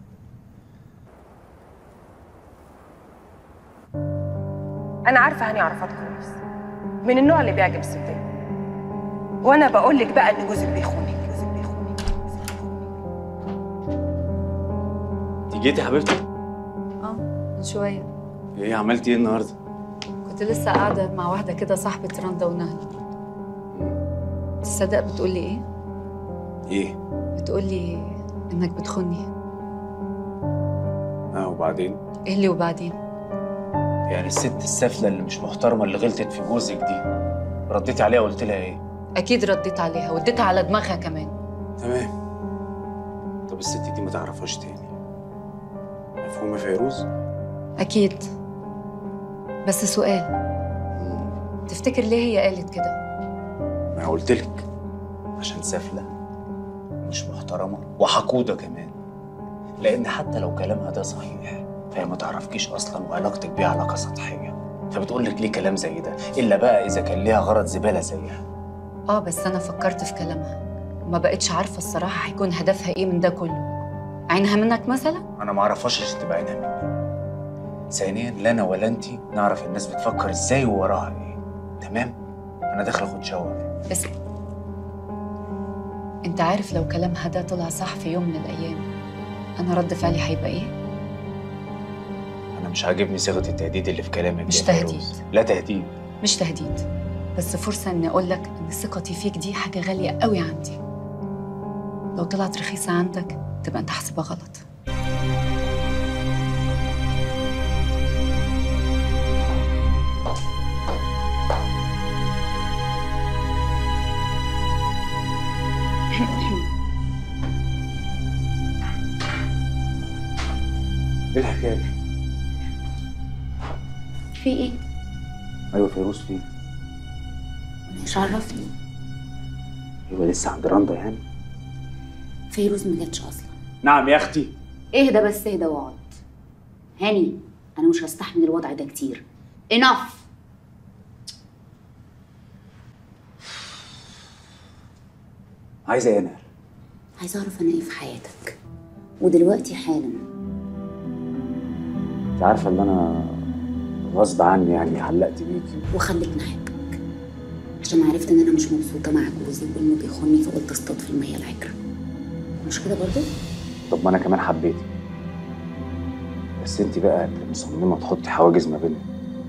انا عارفه هاني عرفات كويس، من النوع اللي بيعجب الستات. وانا بقول لك بقى ان جوزك بيخونك. انت جيتي يا حبيبتي؟ من شويه. ايه عملتي ايه النهارده؟ كنت لسه قاعده مع واحده كده صاحبه رندا ونهله. تصدق بتقول لي ايه؟ ايه؟ بتقول لي انك بتخوني. وبعدين؟ ايه اللي وبعدين؟ يعني الست السافله اللي مش محترمه اللي غلطت في جوزك دي رديتي عليها وقلت لها ايه؟ اكيد رديت عليها واديتها على دماغها كمان. تمام. طب الست دي ما تعرفهاش تاني، مفهوم يا فيروز؟ اكيد. بس سؤال، تفتكر ليه هي قالت كده؟ ما قلت لك عشان سافله مش محترمه وحقوده كمان. لان حتى لو كلامها ده صحيح فهي ما تعرفكيش اصلا وعلاقتك بيها علاقه سطحيه، فبتقول لك ليه كلام زي ده الا بقى اذا كان ليها غرض زباله زيها. بس انا فكرت في كلامها وما بقتش عارفه الصراحه هيكون هدفها ايه من ده كله. عينها منك مثلا؟ انا ما اعرفهاش عشان تبقى عينها مني. ثانيا لا انا ولا انتي نعرف الناس بتفكر ازاي ووراها ايه. تمام؟ انا داخل اخد شاور. اسمع، انت عارف لو كلامها ده طلع صح في يوم من الايام انا رد فعلي هيبقى ايه؟ انا مش عاجبني صيغه التهديد اللي في كلامك. مش تهديد. لا تهديد. مش تهديد، بس فرصه اني اقول لك ان ثقتي فيك دي حاجه غاليه قوي عندي. لو طلعت رخيصه عندك تبقى انت حاسبها غلط. ايه الحكايه؟ في ايه؟ ايوه فيروز في. مش عرفني. ايوه لسه عند رندا يعني؟ فيروز ما جاتش اصلا. نعم يا اختي. اهدى بس اهدى واقعد. هاني انا مش هستحمل الوضع ده كتير. انف. عايزه ايه يا نهر؟ عايزه اعرف انا ايه في حياتك ودلوقتي حالا. انت عارفه ان انا غصب عني يعني علقت بيكي وخلتني احبك عشان عرفت ان انا مش مبسوطه مع جوزي وانه بيخوني فقلت اصطاد في الميه العكره. مش كده برضه؟ طب ما انا كمان حبيتك، بس انت بقى اللي مصممه تحطي حواجز ما بيننا.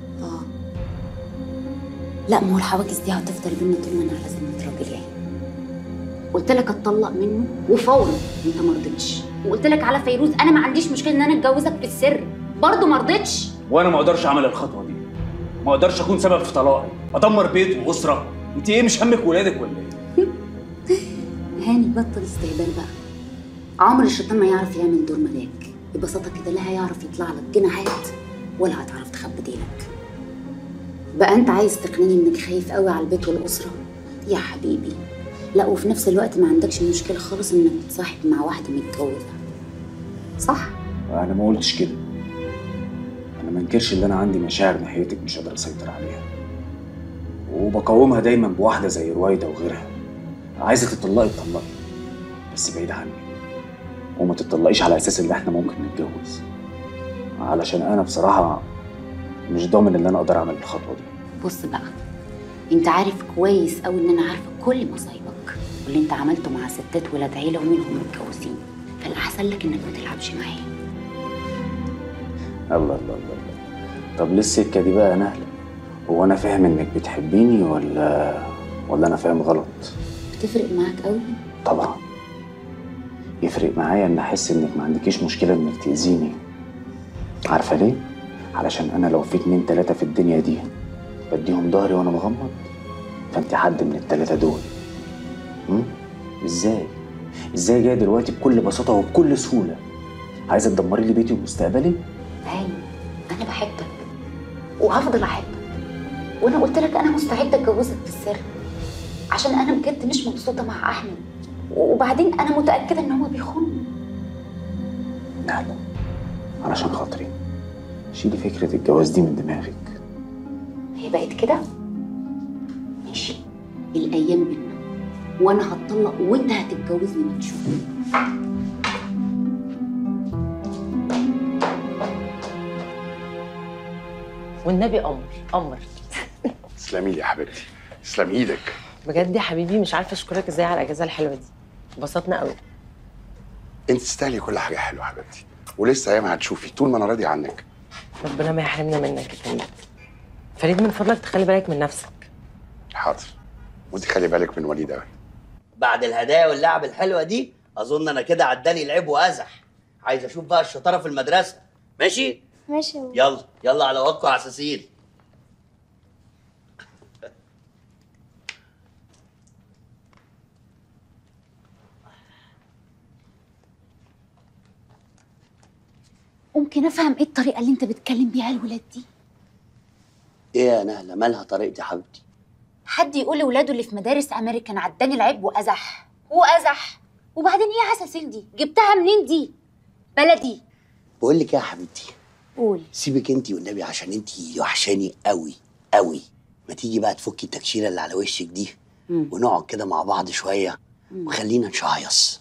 لا ما هو الحواجز دي هتفضل بينا طول ما انا على ذمه راجل يعني. قلت لك اتطلق منه وفورا انت ما رضيتش، وقلت لك على فيروز انا ما عنديش مشكله ان انا اتجوزك في السر برضه ما رضيتش. وانا ما اقدرش اعمل الخطوه دي، ما اقدرش اكون سبب في طلاقي، ادمر بيت واسره. انت ايه مش همك ولادك ولا ايه؟ هاني بطل استهبال بقى. عمر الشيطان ما يعرف يعمل دور ملاك، ببساطه كده لا هيعرف يطلع لك جناحات ولا هتعرف تخبي ديلك. بقى انت عايز تقنعني انك خايف قوي على البيت والاسره؟ يا حبيبي لا، وفي نفس الوقت ما عندكش مشكله خالص انك تتصاحب مع واحده متجوزه، صح؟ انا ما قلتش كده. انا ما انكرش ان انا عندي مشاعر ناحيتك مش قادر اسيطر عليها، وبقاومها دايما بواحده زي رويده وغيرها. عايزه تطلقي اتطلقي، بس بعيد عني، وما تطلقيش على اساس ان احنا ممكن نتجوز، علشان انا بصراحه مش ضامن ان انا اقدر اعمل الخطوه دي. بص بقى، انت عارف كويس قوي ان انا عارفه كل مصايبك واللي انت عملته مع ستات ولاد عيله ومنهم متجوزين، فالاحسن لك انك ما تلعبش معايا. الله الله الله الله. طب ليه السكه دي بقى يا نهله؟ هو انا فاهم انك بتحبيني ولا انا فاهم غلط؟ بتفرق معاك قوي؟ طبعا يفرق معايا ان احس انك ما عندكيش مشكله انك تاذيني. عارفه ليه؟ علشان انا لو في 2 3 في الدنيا دي بديهم ظهري وانا مغمض، فانت حد من ال3 دول. ازاي جايه دلوقتي بكل بساطه وبكل سهوله عايزه تدمري لي بيتي ومستقبلي؟ هاني، انا بحبك وهفضل احبك، وانا قلت لك انا مستعده اتجوزك في السر عشان انا بجد مش مبسوطه مع احمد، وبعدين انا متاكده ان هو بيخوني. نهله، علشان خاطري شيلي فكره الجواز دي من دماغك. هي بقت كده؟ ماشي، الايام بينا، وانا هتطلق وانت هتتجوزني ما تشوف. والنبي قمر. تسلمي لي يا حبيبتي، تسلم ايدك. بجد يا حبيبي مش عارفه اشكرك ازاي على الاجازه الحلوه دي، انبسطنا قوي. انت تستاهلي كل حاجه حلوه يا حبيبتي، ولسه ايام هتشوفي طول ما انا راضي عنك. ربنا ما يحرمنا منك يا فريد. فريد من فضلك تخلي بالك من نفسك. حاضر، وانت خلي بالك من وليد قوي. بعد الهدايا واللعب الحلوه دي اظن انا كده عداني العيب وازح. عايز اشوف بقى الشطاره في المدرسه. ماشي ماشي. يلا على وقتكم يا عساسين. ممكن افهم ايه الطريقه اللي انت بتكلم بيها الولاد دي؟ ايه يا نهله، مالها طريقتي يا حبيبتي؟ حد يقول لاولاده اللي في مدارس امريكان عداني العيب وازح وازح، وبعدين ايه عساسين دي؟ جبتها منين دي؟ بلدي. بقول لك ايه يا حبيبتي، قول. سيبك انتي والنبي عشان انتي وحشاني قوي قوي. ما تيجي بقى تفكي التكشيره اللي على وشك دي ونقعد كده مع بعض شويه وخلينا نشهيص.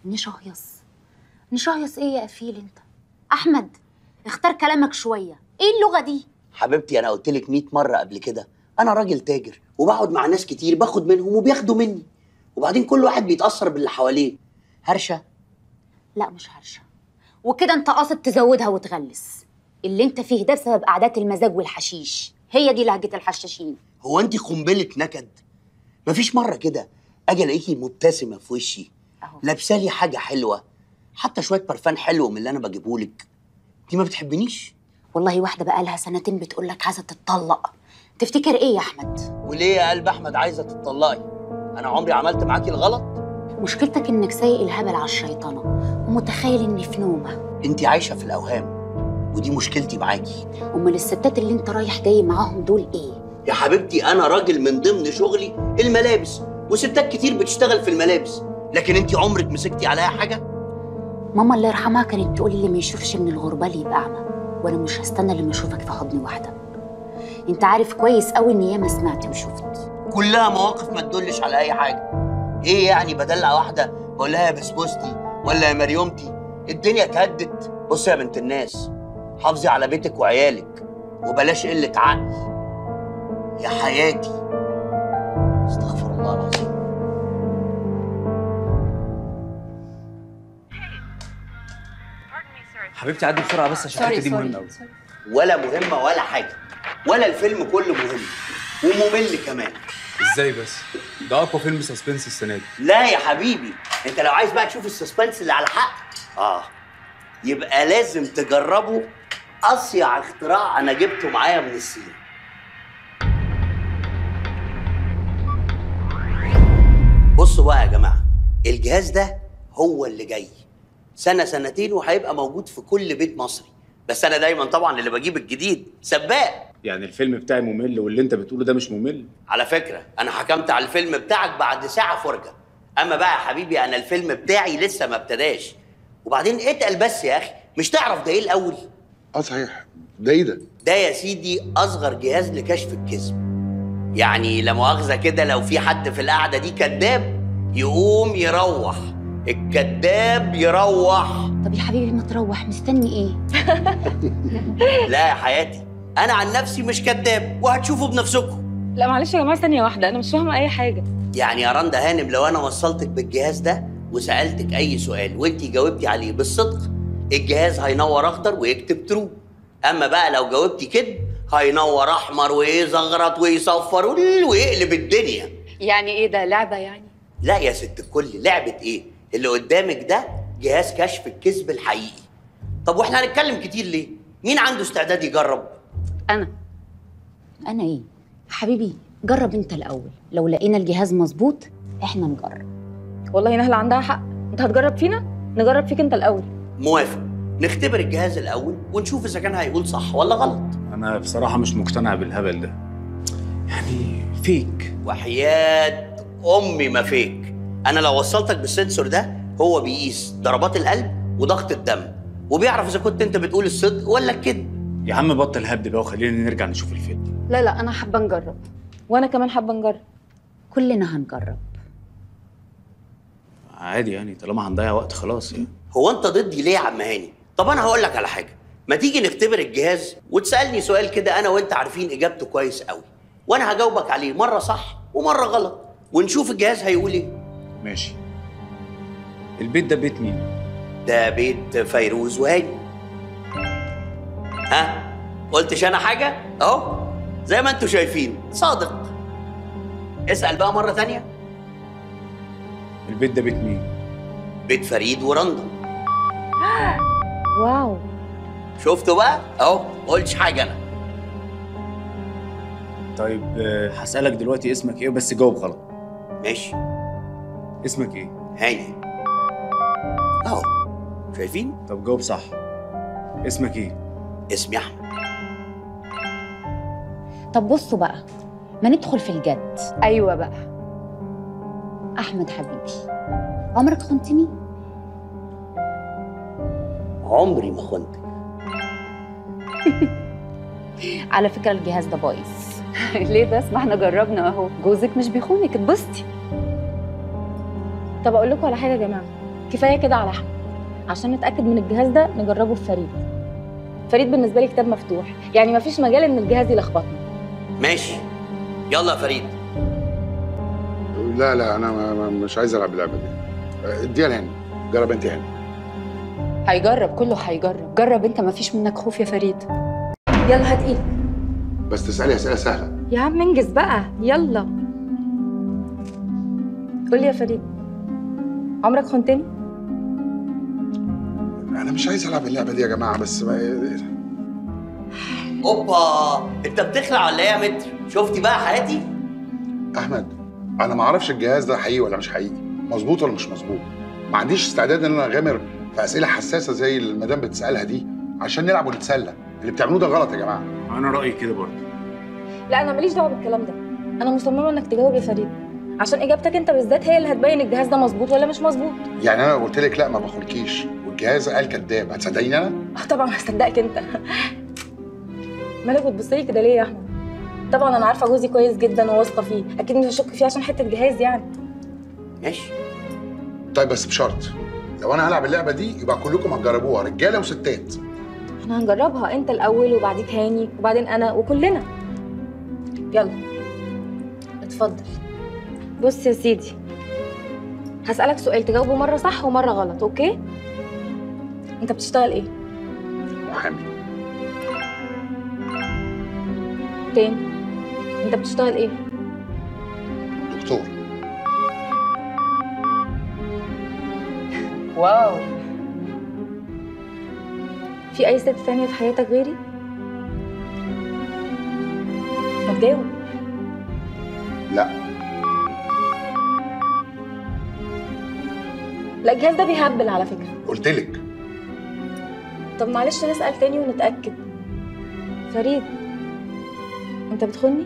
نشهيص ايه يا قفيل انت؟ احمد، اختار كلامك شويه، ايه اللغه دي؟ حبيبتي انا قلت لك 100 مره قبل كده، انا راجل تاجر وبقعد مع ناس كتير، باخد منهم وبياخدوا مني، وبعدين كل واحد بيتاثر باللي حواليه. هرشه؟ لا مش هرشه، وكده انت قاصد تزودها وتغلس. اللي انت فيه ده بسبب قعدات المزاج والحشيش، هي دي لهجه الحشاشين. هو انت قنبله نكد؟ مفيش مره كده اجي الاقيكي مبتسمه في وشي لابسالي حاجه حلوه، حتى شويه برفان حلو من اللي انا بجيبهولك. انت ما بتحبنيش؟ والله واحده بقالها 2 سنين بتقول لك عايزه تتطلق، تفتكر ايه يا احمد؟ وليه يا قلب احمد عايزه تتطلقي؟ انا عمري عملت معاكي الغلط؟ مشكلتك انك سايق الهبل على الشيطانه ومتخيل اني في نومه. انت عايشه في الاوهام، ودي مشكلتي معاكي. امال الستات اللي انت رايح جاي معاهم دول ايه؟ يا حبيبتي انا راجل من ضمن شغلي الملابس، وستات كتير بتشتغل في الملابس، لكن انت عمرك مسكتي عليها حاجه؟ ماما الله يرحمها كانت تقولي اللي ما يشوفش من الغربال يبقى اعمى، وانا مش هستنى لما اشوفك في حضن واحده. انت عارف كويس قوي ان ياما سمعت وشفت، كلها مواقف ما تدلش على اي حاجه. ايه يعني بدلع واحده بقول لها يا بسبوستي ولا يا مريومتي؟ الدنيا اتهدت. بصي يا بنت الناس، حافظي على بيتك وعيالك وبلاش قله عقل يا حياتي. استغفر الله العظيم. حبيبتي عدي بسرعه بس عشان الحته دي مهمه قوي. ولا مهمه ولا حاجه، ولا الفيلم كله مهم وممل كمان. ازاي بس؟ ده اقوى فيلم سسبنس السنه دي. لا يا حبيبي، انت لو عايز بقى تشوف السسبنس اللي على حق يبقى لازم تجربوا اصيع اختراع انا جبته معايا من الصين. بصوا بقى يا جماعه، الجهاز ده هو اللي جاي 1 2 وهيبقى موجود في كل بيت مصري، بس انا دايما طبعا اللي بجيب الجديد سباق. يعني الفيلم بتاعي ممل واللي انت بتقوله ده مش ممل؟ على فكره انا حكمت على الفيلم بتاعك بعد ساعه فرجه، اما بقى يا حبيبي انا الفيلم بتاعي لسه ما ابتداش. وبعدين اتقل بس يا اخي، مش تعرف ده ايه الاول؟ صحيح، ده ايه ده؟ ده يا سيدي اصغر جهاز لكشف الكذب. يعني لا مؤاخذه كده، لو في حد في القعده دي كذاب يقوم يروح، الكذاب يروح. طب يا حبيبي ما تروح، مستني ايه؟ لا يا حياتي، انا عن نفسي مش كذاب وهتشوفوا بنفسكم. لا معلش يا جماعه ثانيه واحده، انا مش فاهمه اي حاجه. يعني يا رندا هانم، لو انا وصلتك بالجهاز ده وسالتك اي سؤال وانتي جاوبتي عليه بالصدق، الجهاز هينور اخضر ويكتب ترو. اما بقى لو جاوبتي كده هينور احمر ويزغرط ويصفر ويقلب الدنيا. يعني ايه ده، لعبه يعني؟ لا يا ست الكل، لعبه ايه؟ اللي قدامك ده جهاز كشف الكذب الحقيقي. طب واحنا هنتكلم كتير ليه؟ مين عنده استعداد يجرب؟ انا ايه حبيبي؟ جرب انت الاول، لو لقينا الجهاز مظبوط احنا نجرب. والله نهله عندها حق، انت هتجرب فينا؟ نجرب فيك انت الاول. موافق، نختبر الجهاز الاول ونشوف اذا كان هيقول صح ولا غلط. انا بصراحه مش مقتنع بالهبل ده، يعني فيك. وحياة امي ما فيك. انا لو وصلتك بالسنسور ده، هو بيقيس ضربات القلب وضغط الدم وبيعرف اذا كنت انت بتقول الصدق ولا الكذب. يا عم بطل هبد بقى وخلينا نرجع نشوف الفيلم. لا انا حابه نجرب. وانا كمان حابه نجرب. كلنا هنجرب. عادي يعني، طالما هنضيع وقت خلاص يعني. هو انت ضدي ليه يا عم هاني؟ طب انا هقول لك على حاجه، ما تيجي نختبر الجهاز وتسالني سؤال كده انا وانت عارفين اجابته كويس قوي، وانا هجاوبك عليه مره صح ومره غلط، ونشوف الجهاز هيقول ايه. ماشي. البيت ده بيت مين؟ ده بيت فيروز وهاني. ها؟ قلتش انا حاجه؟ اهو زي ما انتوا شايفين صادق. اسال بقى مره تانية. البيت ده بيت مين؟ بيت فريد ورندا. واو، شفتوا بقى؟ اهو ما قلتش حاجه انا. طيب هسألك دلوقتي اسمك ايه، بس جاوب غلط. ماشي. اسمك ايه؟ هاني. اهو شايفين؟ طب جاوب صح. اسمك ايه؟ اسمي احمد. طب بصوا بقى، ما ندخل في الجد. ايوه بقى. احمد حبيبي، عمرك خنتني؟ عمري ما خنتك. على فكره الجهاز ده بايظ. ليه بس؟ ما احنا جربنا اهو، جوزك مش بيخونك، اتبسطي. طب اقول لكم على حاجه يا جماعه، كفايه كده على احمد. عشان نتاكد من الجهاز ده نجربه في فريد. فريد بالنسبه لي كتاب مفتوح، يعني مفيش مجال ان الجهاز يلخبطنا. ماشي، يلا يا فريد. لا انا مش عايز العب اللعبه دي. اديها لهاني، جرب انت هاني. هيجرب، كله هيجرب. جرب انت، مفيش منك خوف يا فريد. يلا هات ايدك. بس تسالي اسئله سهله. يا عم انجز بقى، يلا. قول لي يا فريد، عمرك خنتني؟ انا مش عايز العب اللعبه دي يا جماعه، بس اوبا، انت بتخلع ولا ايه يا متر؟ شفتي بقى حياتي؟ احمد، انا ما اعرفش الجهاز ده حقيقي ولا مش حقيقي، مظبوط ولا مش مظبوط. ما عنديش استعداد ان انا اغامر في اسئله حساسه زي اللي المدام بتسالها دي عشان نلعب ونتسلى. اللي بتعملوه ده غلط يا جماعه. انا رايي كده برضه. لا انا ماليش دعوه بالكلام ده، انا مصممه انك تجاوب يا فريد، عشان اجابتك انت بالذات هي اللي هتبين الجهاز ده مظبوط ولا مش مظبوط. يعني انا لو قلت لك لا ما باخدكيش والجهاز قال كذاب، هتصدقيني انا؟ طبعا هصدقك انت. مالك بتبص لي كده ليه يا احمد؟ طبعا انا عارفه جوزي كويس جدا وواثقه فيه، اكيد مش هشك فيه عشان حته جهاز يعني. ماشي. طيب بس بشرط، لو انا هلعب اللعبه دي يبقى كلكم هتجربوها، رجاله وستات. احنا هنجربها، انت الاول وبعديك هاني وبعدين انا وكلنا. يلا اتفضل. بص يا سيدي، هسألك سؤال تجاوبه مرة صح ومرة غلط، اوكي؟ انت بتشتغل ايه؟ محامي. تاني، انت بتشتغل ايه؟ دكتور. واو. في اي ست ثانية في حياتك غيري؟ ما تجاوب. لا. لا الجهاز ده بيهبل على فكرة. قلت لك. طب معلش نسأل تاني ونتأكد. فريد، انت بتخوني؟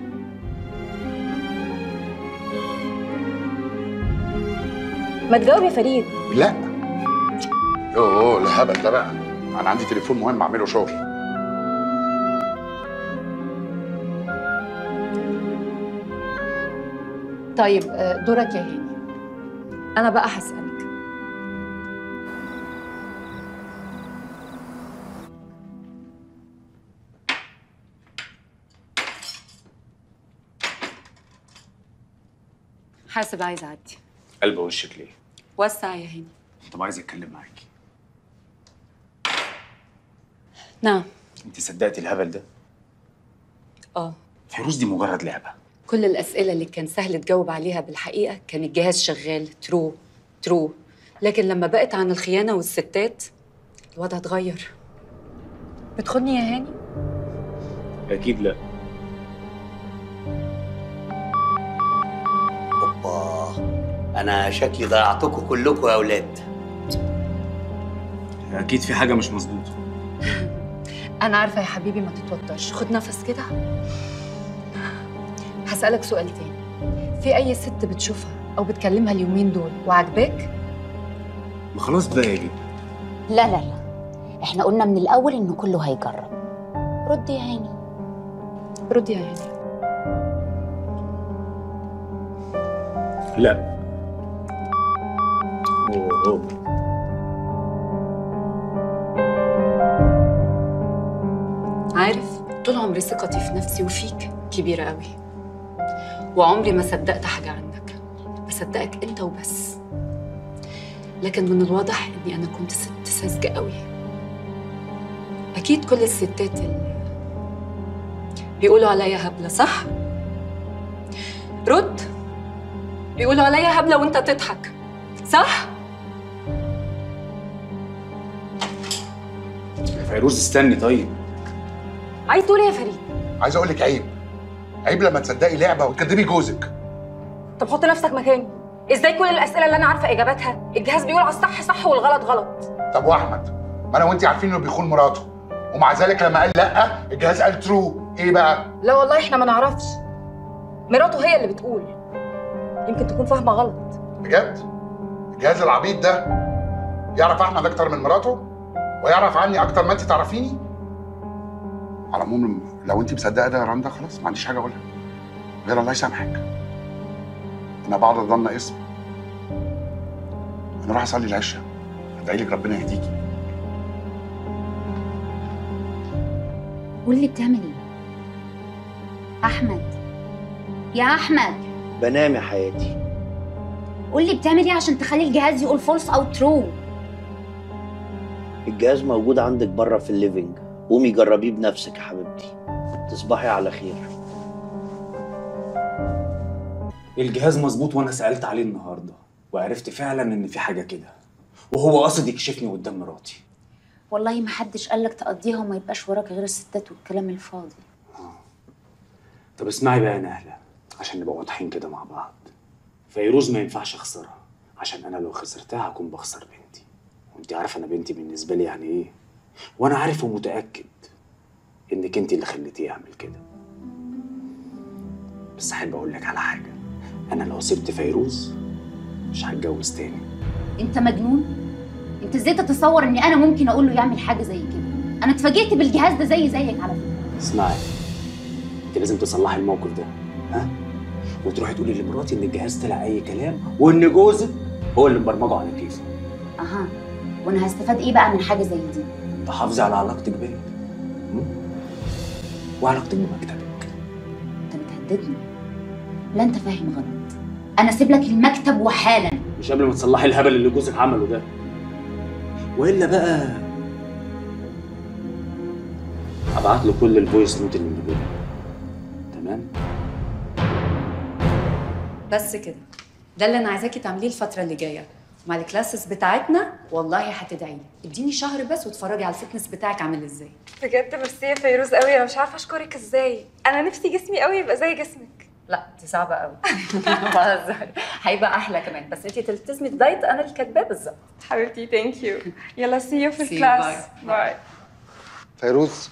ما تجاوب يا فريد. لا. اوه الهبل ده بقى، انا عندي تليفون مهم اعمله شغل. طيب دورك يا هاني. انا بقى هسالك، حاسب عايزه اعدي. قلب وشك ليه؟ وسع يا هاني. طب عايز اتكلم معاكي. نعم. انت صدقتي الهبل ده؟ اه. فيروز دي مجرد لعبه. كل الاسئله اللي كان سهل تجاوب عليها بالحقيقه كان الجهاز شغال ترو، لكن لما بقت عن الخيانه والستات الوضع اتغير. بتخوني يا هاني؟ اكيد لا. انا شكلي ضيعتكم كلكم يا اولاد. اكيد في حاجه مش مظبوطه. انا عارفه يا حبيبي، ما تتوترش، خد نفس كده. هسألك سؤال تاني، في اي ست بتشوفها او بتكلمها اليومين دول وعجباك؟ ما خلاص بقى يا جدع. لا لا لا، احنا قلنا من الاول ان كله هيجرب. رد يا هاني. رد يا هاني. لا. أوه. عارف، طول عمري ثقتي في نفسي وفيك كبيرة قوي، وعمري ما صدقت حاجة عنك، بصدقك انت وبس. لكن من الواضح اني انا كنت ست ساذجة قوي. اكيد كل الستات اللي بيقولوا عليا هبلة، صح؟ رد. بيقولوا عليا هبلة وانت تضحك، صح؟ فيروز استني طيب. عايز تقول ايه يا فريد؟ عايز اقول لك عيب لما تصدقي لعبه وتكدبي جوزك. طب حط نفسك مكاني، ازاي كل الاسئله اللي انا عارفه اجاباتها الجهاز بيقول على الصح صح والغلط غلط؟ طب واحمد، ما انا وانت عارفين انه بيخون مراته، ومع ذلك لما قال لا الجهاز قال ترو. ايه بقى؟ لا والله احنا ما نعرفش، مراته هي اللي بتقول، يمكن تكون فاهمه غلط. بجد؟ الجهاز العبيط ده يعرف احمد اكتر من مراته ويعرف عني اكتر ما انت تعرفيني؟ على العموم لو انت مصدقه ده يا رندا خلاص ما عنديش حاجه اقولها غير الله يسامحك. انا بعد الظن اسم. انا راح اصلي العشاء، ادعي لك ربنا يهديكي. قول لي بتعمل ايه؟ احمد، يا احمد. بنام يا حياتي. قول لي بتعمل ايه عشان تخلي الجهاز يقول فولس او ترو؟ الجهاز موجود عندك بره في الليفينج، قومي جربيه بنفسك يا حبيبتي. تصبحي على خير. الجهاز مظبوط وانا سألت عليه النهارده وعرفت فعلا ان في حاجه كده، وهو قاصد يكشفني قدام مراتي. والله ما حدش قالك تقضيها وما يبقاش وراك غير الستات والكلام الفاضي. طب اسمعي بقى يا نهله عشان نبقى واضحين كده مع بعض. فيروز ما ينفعش اخسرها، عشان انا لو خسرتها هكون بخسر بنتي، وانت عارفه انا بنتي بالنسبه لي يعني ايه، وانا عارف ومتاكد انك انت اللي خليتيه يعمل كده. بس احب اقول لك على حاجه، انا لو سبت فيروز مش هتجوز تاني. انت مجنون؟ انت ازاي تتصور اني انا ممكن اقول له يعمل حاجه زي كده؟ انا اتفاجئت بالجهاز ده زيك على فكره. اسمعي، انت لازم تصلحي الموقف ده، ها؟ وتروحي تقولي لمراتي ان الجهاز طلع اي كلام وان جوزك هو اللي مبرمجه على كيفه. اها، وانا هستفاد ايه بقى من حاجه زي دي؟ تحافظي على علاقتك بيا وعلاقتك بمكتبك. انت بتهددني؟ لا انت فاهم غلط، انا اسيب لك المكتب وحالا. مش قبل ما تصلحي الهبل اللي جوزك عمله ده، والا بقى هبعت له كل الفويس نوت اللي موجوده. تمام؟ بس كده، ده اللي انا عايزاكي تعمليه الفتره اللي جايه مع الكلاسز بتاعتنا. والله هتدعي لي. اديني شهر بس واتفرجي على الفتنس بتاعك عامل ازاي. بجد ميرسي يا فيروز قوي، انا مش عارفه اشكرك ازاي. انا نفسي جسمي قوي يبقى زي جسمك. لا دي صعبه قوي. بهزر، هيبقى احلى كمان، بس انتي تلتزمي الدايت انا اللي كاتباه بالظبط. حبيبتي ثانك يو. يلا سي يو في See you. الكلاس. Bye. باي. فيروز،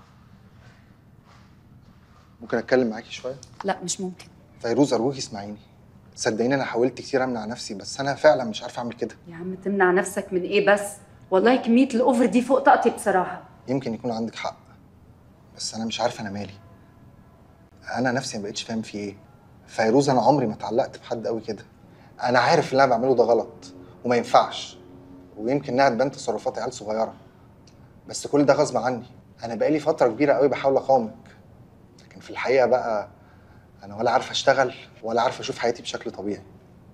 ممكن اتكلم معاكي شويه؟ لا مش ممكن. فيروز ارجوكي اسمعيني، صدقيني انا حاولت كتير امنع نفسي بس انا فعلا مش عارف اعمل كده. يا عم تمنع نفسك من ايه بس؟ والله كميه الاوفر دي فوق طاقتي بصراحه. يمكن يكون عندك حق بس انا مش عارف انا مالي. انا نفسي ما بقتش فاهم في ايه. فيروز انا عمري ما اتعلقت بحد قوي كده. انا عارف اللي انا بعمله ده غلط وما ينفعش، ويمكن انها تبان تصرفات عيال صغيره، بس كل ده غصب عني. انا بقالي فتره كبيره قوي بحاول اقاومك، لكن في الحقيقه بقى انا ولا عارف اشتغل ولا عارف اشوف حياتي بشكل طبيعي.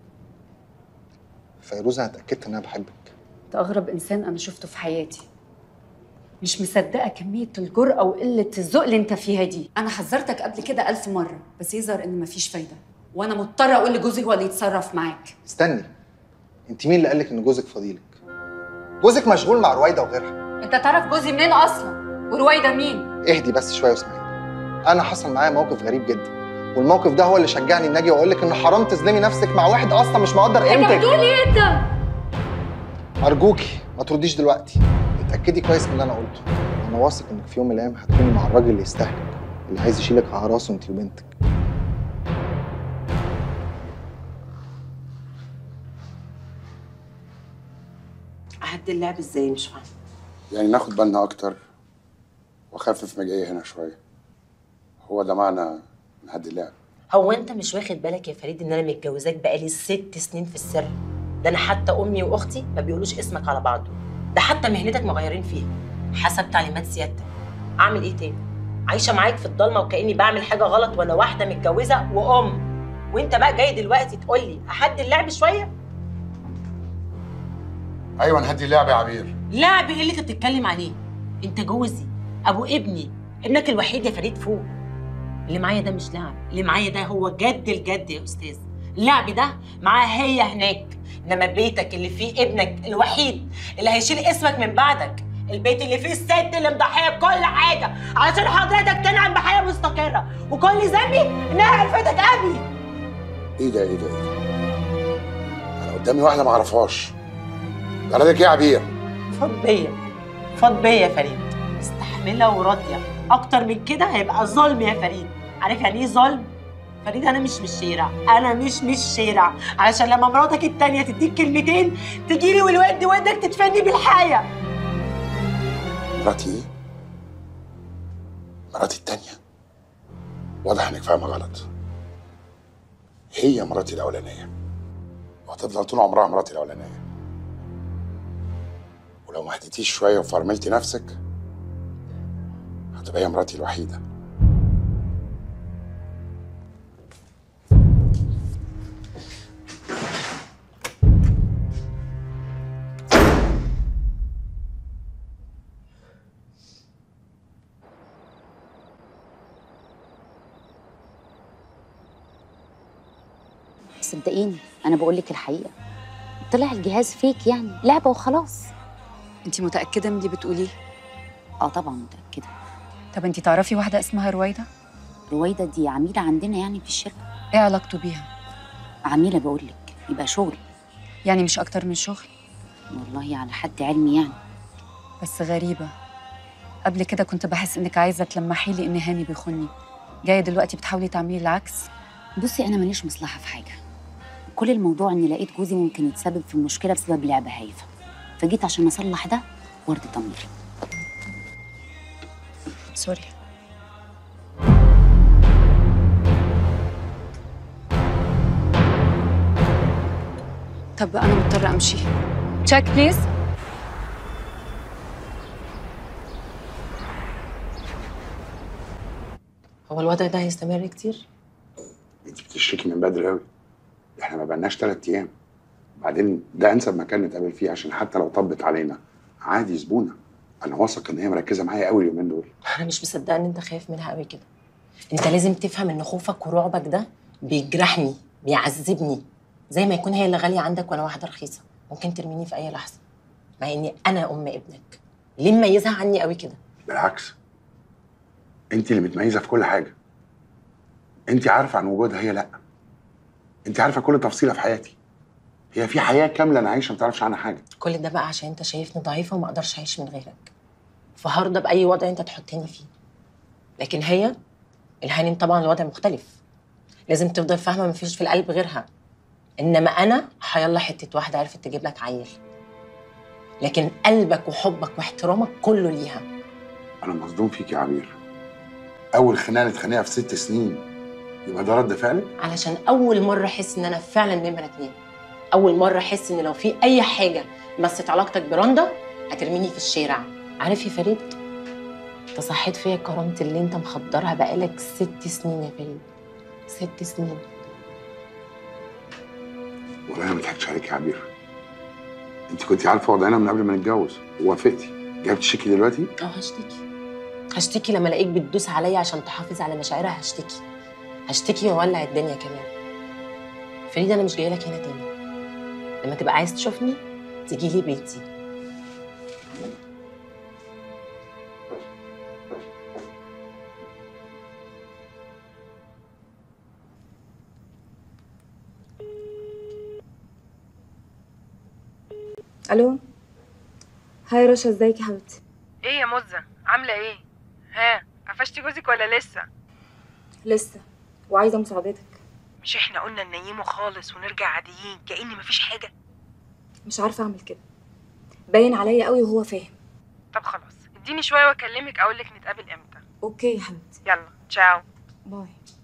فيروز انا اتاكدت ان انا بحبك. انت اغرب انسان انا شفته في حياتي. مش مصدقه كميه الجرأه وقله الذوق اللي انت فيها دي. انا حذرتك قبل كده 1000 مره، بس يظهر ان مفيش فايده، وانا مضطره اقول لجوزي هو اللي يتصرف معاك. استني، انت مين اللي قالك ان جوزك فضيلك؟ جوزك مشغول مع رويده وغيرها. انت تعرف جوزي منين اصلا؟ ورويده مين؟ اهدي بس شويه واسمعيني. انا حصل معايا موقف غريب جدا، والموقف ده هو اللي شجعني ان اجي واقول لك ان حرام تظلمي نفسك مع واحد اصلا مش مقدر قيمتك. انت بتقول ايه انت؟ ارجوكي ما ترديش دلوقتي، اتاكدي كويس من اللي انا قلته. انا واثق انك في يوم من الايام هتكوني مع الراجل اللي يستاهلك، اللي عايز يشيلك على راسه انت وبنتك. اهدي اللعب ازاي؟ مش فاهمه. يعني ناخد بالنا اكتر واخفف مجاية هنا شويه، هو ده معنى نهدي اللعب. هو انت مش واخد بالك يا فريد ان انا متجوزاك بقالي 6 سنين في السر؟ ده انا حتى امي واختي ما بيقولوش اسمك على بعضه، ده حتى مهنتك مغيرين فيها حسب تعليمات سيادتك. اعمل ايه تاني؟ عايشه معاك في الضلمه وكاني بعمل حاجه غلط وانا واحده متجوزه وام، وانت بقى جاي دلوقتي تقول لي اهدي اللعب شويه؟ ايوه نهدي اللعب يا عبير. لعب ايه اللي انت بتتكلم عليه؟ انت جوزي، ابو ابني، ابنك الوحيد يا فريد فوق. اللي معايا ده مش لعب، اللي معايا ده هو جد الجد يا استاذ. اللعب ده معاها هي هناك، انما بيتك اللي فيه ابنك الوحيد اللي هيشيل اسمك من بعدك، البيت اللي فيه الست اللي مضحيه بكل حاجه علشان حضرتك تنعم بحياه مستقره، وكل ذنبي انها عرفتك قبلي. ايه ده ايه ده ايه ده؟ انا قدامي واحده ما اعرفهاش. غرضك ايه يا عبير؟ فاض بيا يا فريد، مستحمله وراضيه. اكتر من كده هيبقى ظلم يا فريد. عارف يعني ايه ظلم؟ فريد انا مش الشارع، انا مش شارع، علشان لما مراتك التانيه تديك كلمتين تجيلي والود ودك تدفني بالحياه. مراتي ايه؟ مراتي التانيه؟ واضح انك فاهمه غلط. هي مراتي الاولانيه وهتفضل طول عمرها مراتي الاولانيه، ولو ما هديتيش شويه وفرملتي نفسك هتبقى هي مراتي الوحيده. صدقيني انا بقول لك الحقيقه، طلع الجهاز فيك يعني لعبه وخلاص. انت متاكده من اللي بتقوليه؟ اه طبعا متاكده. طب انت تعرفي واحده اسمها رويده؟ رويده دي عميله عندنا يعني في الشركه. ايه علاقته بيها؟ عميله بقول لك، يبقى شغل. يعني مش اكتر من شغل؟ والله على حد علمي يعني. بس غريبه، قبل كده كنت بحس انك عايزه تلمحي لي ان هاني بيخوني، جايه دلوقتي بتحاولي تعملي العكس. بصي انا ماليش مصلحه في حاجه، كل الموضوع اني لقيت جوزي ممكن يتسبب في مشكله بسبب لعبه هايفه، فجيت عشان اصلح ده وارضي ضميري. سوري. طب انا مضطره امشي. تشيك بليز. هو الوضع ده هيستمر كتير؟ انت بتشتكي من بدري قوي، احنا ما بقالناش 3 ايام، بعدين ده انسب مكان نتقابل فيه عشان حتى لو طبت علينا عادي زبونه. انا واثق ان هي مركزه معايا قوي اليومين دول. انا مش مصدقه ان انت خايف منها قوي كده. انت لازم تفهم ان خوفك ورعبك ده بيجرحني، بيعذبني، زي ما يكون هي اللي غاليه عندك وانا واحده رخيصه ممكن ترميني في اي لحظه، مع اني انا ام ابنك. ليه مميزها عني قوي كده؟ بالعكس، انت اللي متميزه في كل حاجه. انت عارفه عن وجودها، هي لا. انت عارفه كل تفصيله في حياتي، هي في حياه كامله انا عايشه ما تعرفش عنها حاجه. كل ده بقى عشان انت شايفني ضعيفه وما اقدرش اعيش من غيرك، فهرضى باي وضع انت تحطني فيه. لكن هي الهانم طبعا الوضع مختلف، لازم تفضل فاهمه مفيش في القلب غيرها. انما انا حيالله حته واحده عرفت تجيب لك عيل، لكن قلبك وحبك واحترامك كله ليها. انا مصدوم فيك يا عبير. اول خناقه نتخانقها في 6 سنين يبقى ده رد فعلك؟ علشان اول مره احس ان انا فعلا نمره 2. اول مره احس ان لو في اي حاجه مست علاقتك برندا هترميني في الشارع. عارف يا فريد، انت صحيت فيا كرامتي اللي انت مخدرها بقالك 6 سنين يا فريد. 6 سنين. والله انا ما ضحكتش عليك يا عبير. انت كنت عارفه وضعنا من قبل ما نتجوز ووافقتي. جايه بتشتكي دلوقتي؟ هشتكي لما الاقيك بتدوس عليا عشان تحافظ على مشاعرها. هشتكي واولع الدنيا كمان. فريد انا مش جايه لك هنا تاني. لما تبقى عايز تشوفني تيجي لي بيتي. الو. هاي رشا، ازيك يا حبيبتي؟ ايه يا مزة، عاملة ايه؟ ها، قفشتي جوزك ولا لسه؟ لسه، وعايزة مساعدتك. مش احنا قلنا ننيمه خالص ونرجع عاديين كأن مفيش حاجة؟ مش عارفة اعمل كده، باين عليا قوي وهو فاهم. طب خلاص، اديني شوية واكلمك اقولك نتقابل امتى. اوكي يا حبيبتي. يلا، تشاو. باي.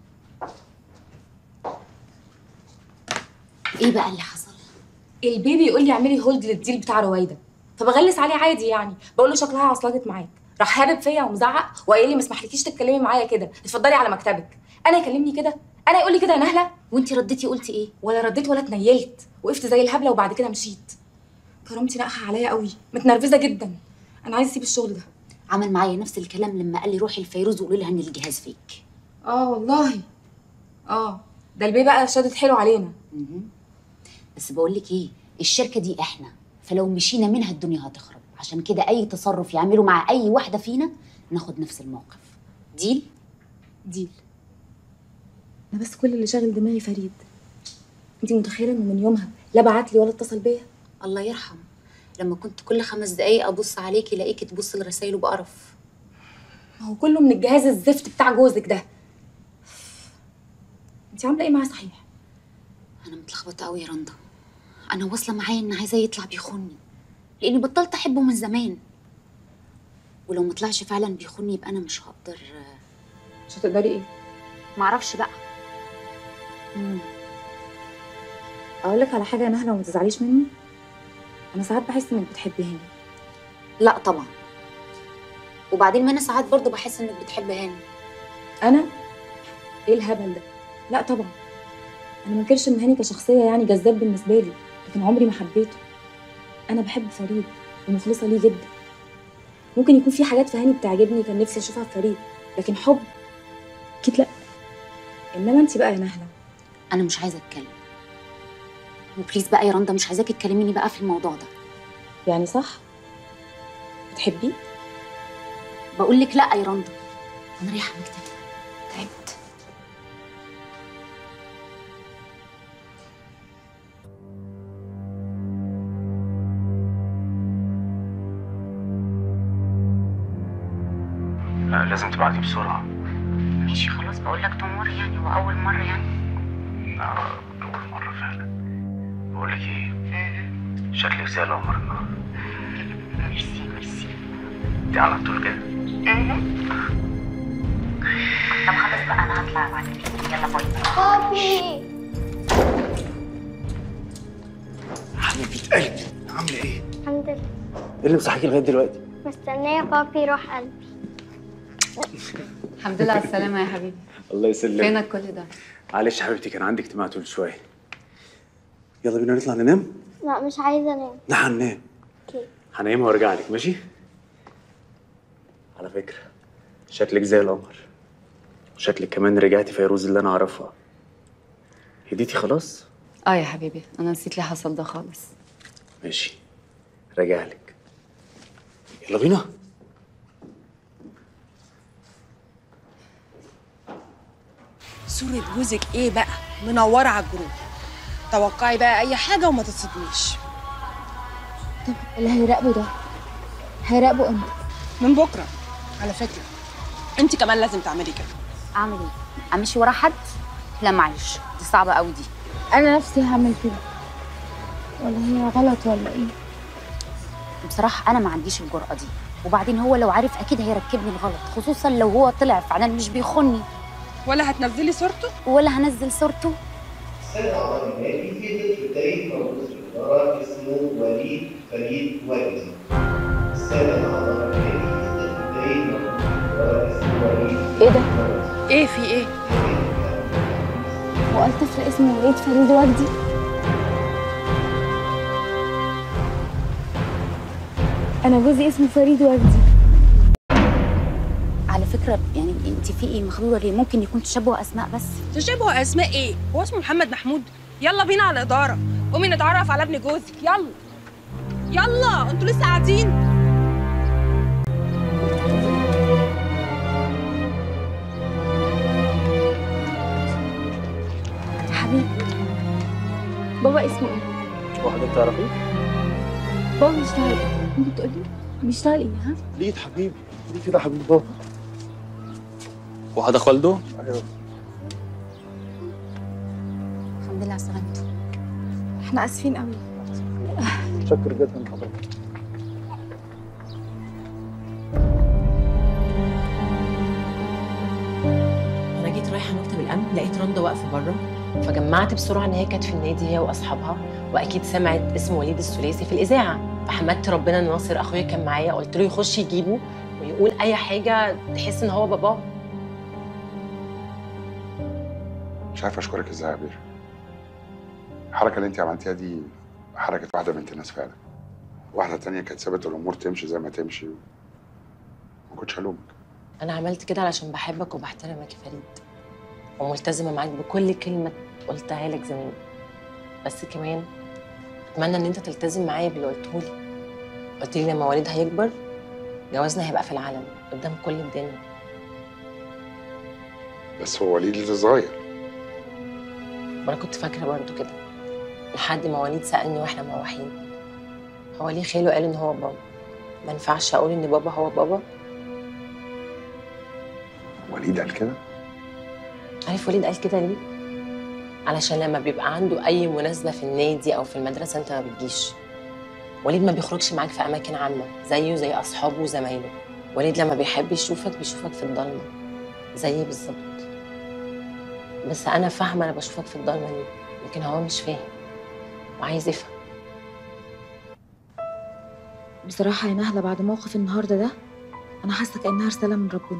ايه بقى اللي حصل؟ البيبي يقول لي اعملي هولد للديل بتاع رويده، فبغلس عليه عادي يعني، بقول له شكلها عصلجت معاك، راح هابب فيا ومزعق وقايل لي ما اسمحلكيش تتكلمي معايا كده، اتفضلي على مكتبك. انا يكلمني كده؟ انا يقول لي كده يا نهله؟ وانت رديتي قلتي ايه؟ ولا رديت ولا اتنيلت، وقفت زي الهبله وبعد كده مشيت. كرامتي ناقحه عليا قوي، متنرفزه جدا، انا عايزه اسيب الشغل ده. عمل معايا نفس الكلام لما قال لي روحي لفيروز وقولي لها ان الجهاز فيك. والله. ده البيه بقى شادد حلو علينا. بس بقول لك ايه، الشركه دي احنا، فلو مشينا منها الدنيا هتخرب، عشان كده اي تصرف يعمله مع اي واحده فينا ناخد نفس الموقف. ديل؟ ديل. انا بس كل اللي شاغل دماغي فريد. انت متخيله انه من يومها لا بعت لي ولا اتصل بيا؟ الله يرحم، لما كنت كل 5 دقايق ابص عليكي الاقيكي تبص لرسايله بقرف. ما هو كله من الجهاز الزفت بتاع جوزك ده. انت عامله ايه معاه صحيح؟ انا متلخبطه قوي يا رندا. انا واصله معايا ان عايزاه يطلع بيخوني، لاني بطلت احبه من زمان، ولو ما طلعش فعلا بيخوني يبقى انا مش هقدر. مش هتقدري ايه؟ معرفش بقى. اقول لك على حاجه يا نهله وما تزعليش مني، انا ساعات بحس انك بتحبي هاني. لا طبعا، وبعدين ما انا ساعات برضه بحس انك بتحب هاني. انا؟ ايه الهبل ده؟ لا طبعا، انا ما انكرش ان هاني كشخصيه يعني جذاب بالنسبه لي، لكن عمري ما حبيته. انا بحب فريد ومخلصه ليه جدا. ممكن يكون في حاجات في هاني بتعجبني كان نفسي اشوفها في فريد، لكن حب اكيد لا. انما انت بقى يا نهله، انا مش عايزه اتكلم، وبليز بقى يا رندا مش عايزاكي تكلميني بقى في الموضوع ده. يعني صح؟ بتحبيه؟ بقول لك لا يا رندا، انا رايحه مكتبي، تعبت. لازم تبعتي بسرعه. ماشي خلاص، بقول لك تمر يعني، واول مره يعني. اول مره فعلا. بقول لك ايه، شكلك زي القمر النهارده. ميرسي. انت على طول كده؟ طب خلاص بقى انا هطلع بعد كده، يلا باي. بابي حبيبه قلبي، عامله ايه؟ الحمد لله. ايه اللي مصحيكي لغايه دلوقتي؟ مستنيه بابي يروح قلبي. الحمد لله على السلامة يا حبيبي. الله يسلمك. فينك كل ده؟ معلش يا حبيبتي، كان عندي اجتماع طول شويه. يلا بينا نطلع ننام؟ لا مش عايزه انام. لا هننام. اوكي. هنام وارجع لك، ماشي؟ على فكره شكلك زي القمر، وشكلك كمان رجعتي فيروز اللي انا اعرفها. هديتي خلاص؟ يا حبيبي، انا نسيت ليه حصل ده خالص. ماشي، راجع لك. يلا بينا. صورة جوزك ايه بقى؟ منورة على الجروب. توقعي بقى اي حاجة وما تتصدميش. طب اللي هيراقبه ده هيراقبه امتى؟ من بكرة على فكرة. انت كمان لازم تعملي كده. اعمل ايه؟ امشي ورا حد؟ لا معلش، دي صعبة قوي دي. انا نفسي هعمل كده، ولا هي غلط ولا ايه؟ بصراحة انا ما عنديش الجرأة دي، وبعدين هو لو عارف اكيد هيركبني الغلط، خصوصا لو هو طلع فعلا مش بيخوني. ولا هتنزلي صورته؟ ولا هنزل صورته. السنة أعضاء النادي في طفل تاني موجود في الإدارة اسمه وليد فريد وجدي. السنة أعضاء النادي في طفل تاني موجود في الإدارة اسمه وليد. ايه ده؟ ايه في ايه؟ هو الطفل اسمه وليد فريد وجدي؟ انا جوزي اسمه فريد وجدي. على فكره يعني انت في ايه مخضوضه ليه؟ ممكن يكون تشابه اسماء بس. تشابه اسماء ايه؟ هو اسمه محمد محمود؟ يلا بينا على الاداره، قومي نتعرف على ابن جوزك، يلا يلا انتوا لسه قاعدين؟ حبيبي بابا اسمه ايه؟ وحضرتك تعرفيه؟ بابا بيشتغل ايه؟ ممكن تقولي بيشتغل ايه؟ ها؟ ليد حبيبي، ليه كده حبيبي بابا؟ وحضرتك والده؟ ايوه. الحمد لله على سلامته. احنا اسفين قوي. متشكر جدا لحضرتك. انا جيت رايحه مكتب الامن لقيت رندا واقفه بره، فجمعت بسرعه ان هي كانت في النادي هي واصحابها، واكيد سمعت اسم وليد الثلاثي في الاذاعه، فحمدت ربنا ان ناصر اخويا كان معايا، قلت له يخش يجيبه ويقول اي حاجه تحس ان هو باباه. مش عارف اشكرك ازاي يا عبير. الحركه اللي انت عملتيها دي حركه واحده بنت الناس فعلا. واحده تانية كانت سابت الامور تمشي زي ما تمشي ما كنتش هلومك. انا عملت كده علشان بحبك وبحترمك يا فريد، وملتزمه معاك بكل كلمه قلتها لك زمان، بس كمان اتمنى ان انت تلتزم معايا باللي قلته لي. قلت لي لما وليد هيكبر جوازنا هيبقى في العلن قدام كل الدنيا. بس هو وليد لسه صغير. وانا كنت فاكره برضه كده لحد ما وليد سالني واحنا مروحين، هو ليه خاله قال ان هو بابا؟ ما ينفعش اقول ان بابا هو بابا؟ وليد قال كده؟ عارف وليد قال كده ليه؟ علشان لما بيبقى عنده اي مناسبه في النادي او في المدرسه انت ما بتجيش. وليد ما بيخرجش معاك في اماكن عامه زيه زي اصحابه وزمايله. وليد لما بيحب يشوفك بيشوفك في الضلمه زيي بالظبط. بس انا فاهمه انا بشوفك في الضلمه ليه، لكن هو مش فاهم وعايز يفهم. بصراحة يا نهلة بعد موقف النهاردة ده أنا حاسة كأنها رسالة من ربنا.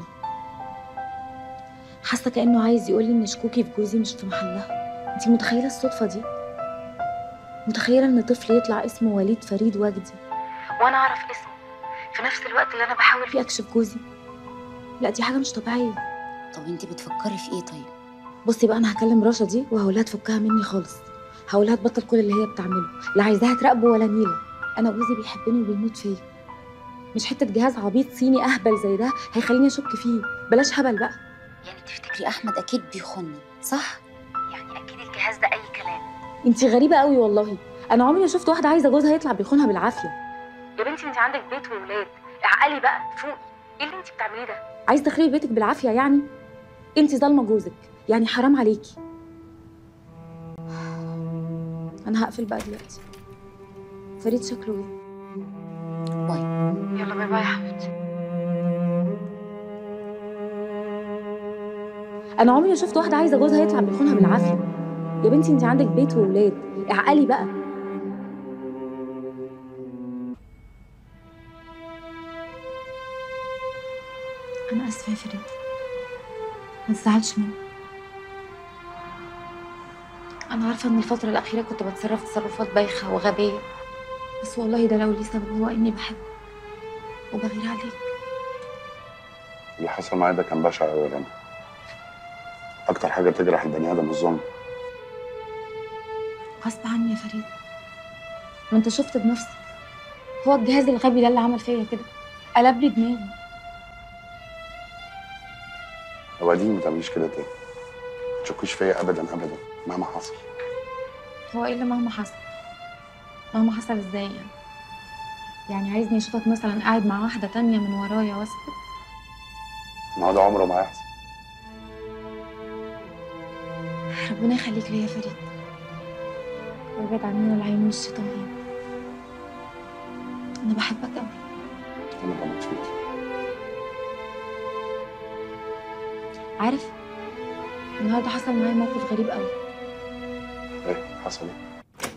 حاسة كأنه عايز يقولي إن شكوكي في جوزي مش في محلها. أنتي متخيلة الصدفة دي؟ متخيلة إن طفل يطلع اسمه وليد فريد وجدي وانا اعرف اسمه في نفس الوقت اللي انا بحاول في أكشف جوزي؟ لا دي حاجة مش طبيعية. طب انت بتفكري في ايه طيب؟ بصي بقى أنا هكلم رشا دي وهقولها تفكها مني خالص. هقولها تبطل كل اللي هي بتعمله، لا عايزاها تراقبه ولا نيلة. أنا جوزي بيحبني وبيموت فيا، مش حتة جهاز عبيط صيني أهبل زي ده هيخليني أشك فيه. بلاش هبل بقى. يعني تفتكري أحمد أكيد بيخوني صح؟ يعني اكيد الجهاز ده اي كلام. انتي غريبة قوي والله. أنا عمري ما شفت واحدة عايزة جوزها يطلع بيخونها بالعافية. يا بنتي انت عندك بيت وولاد، اعقلي بقى فوقي. ايه اللي انت بتعمليه ده؟ عايز تخربي بيتك بالعافية يعني؟ انتي ظالمة جوزك، يعني حرام عليكي. أنا هقفل بقى دلوقتي. فريد شكله ايه؟ باي. يلا باي باي يا حبيبتي. أنا عمري ما شفت واحدة عايزة جوزها يطلع بيخونها بالعافية. يا بنتي انتي عندك بيت وولاد، اعقلي بقى. أنا آسفة يا فريد، ما تزعلش مني. أنا عارفة إن الفترة الأخيرة كنت بتصرف تصرفات بايخة وغبية، بس والله ده لو ليه سبب هو إني بحبك وبغير عليك. اللي حصل معايا ده كان بشع قوي يا رنا. أكتر حاجة تجرح البني آدم الظلم. غصب عني يا فريد، ما أنت شفت بنفسك. هو الجهاز الغبي ده اللي عمل فيا كده، قلب لي دماغي. وبعدين ما تعمليش كده تاني. ما تشكيش فيا أبدا أبدا مهما حصل. هو إيه اللي مهما حصل؟ مهما حصل إزاي يعني؟ يعني عايزني أشوفك مثلا قاعد مع واحدة تانية من ورايا واسكت؟ ما هو ده عمره ما هيحصل. ربنا يخليك ليا يا فريد، ويبعد عننا العين والشيطان. أنا بحبك أوي. أنا بموت فيك. عارف النهارده حصل معايا موقف غريب قوي. ايه حصل ايه؟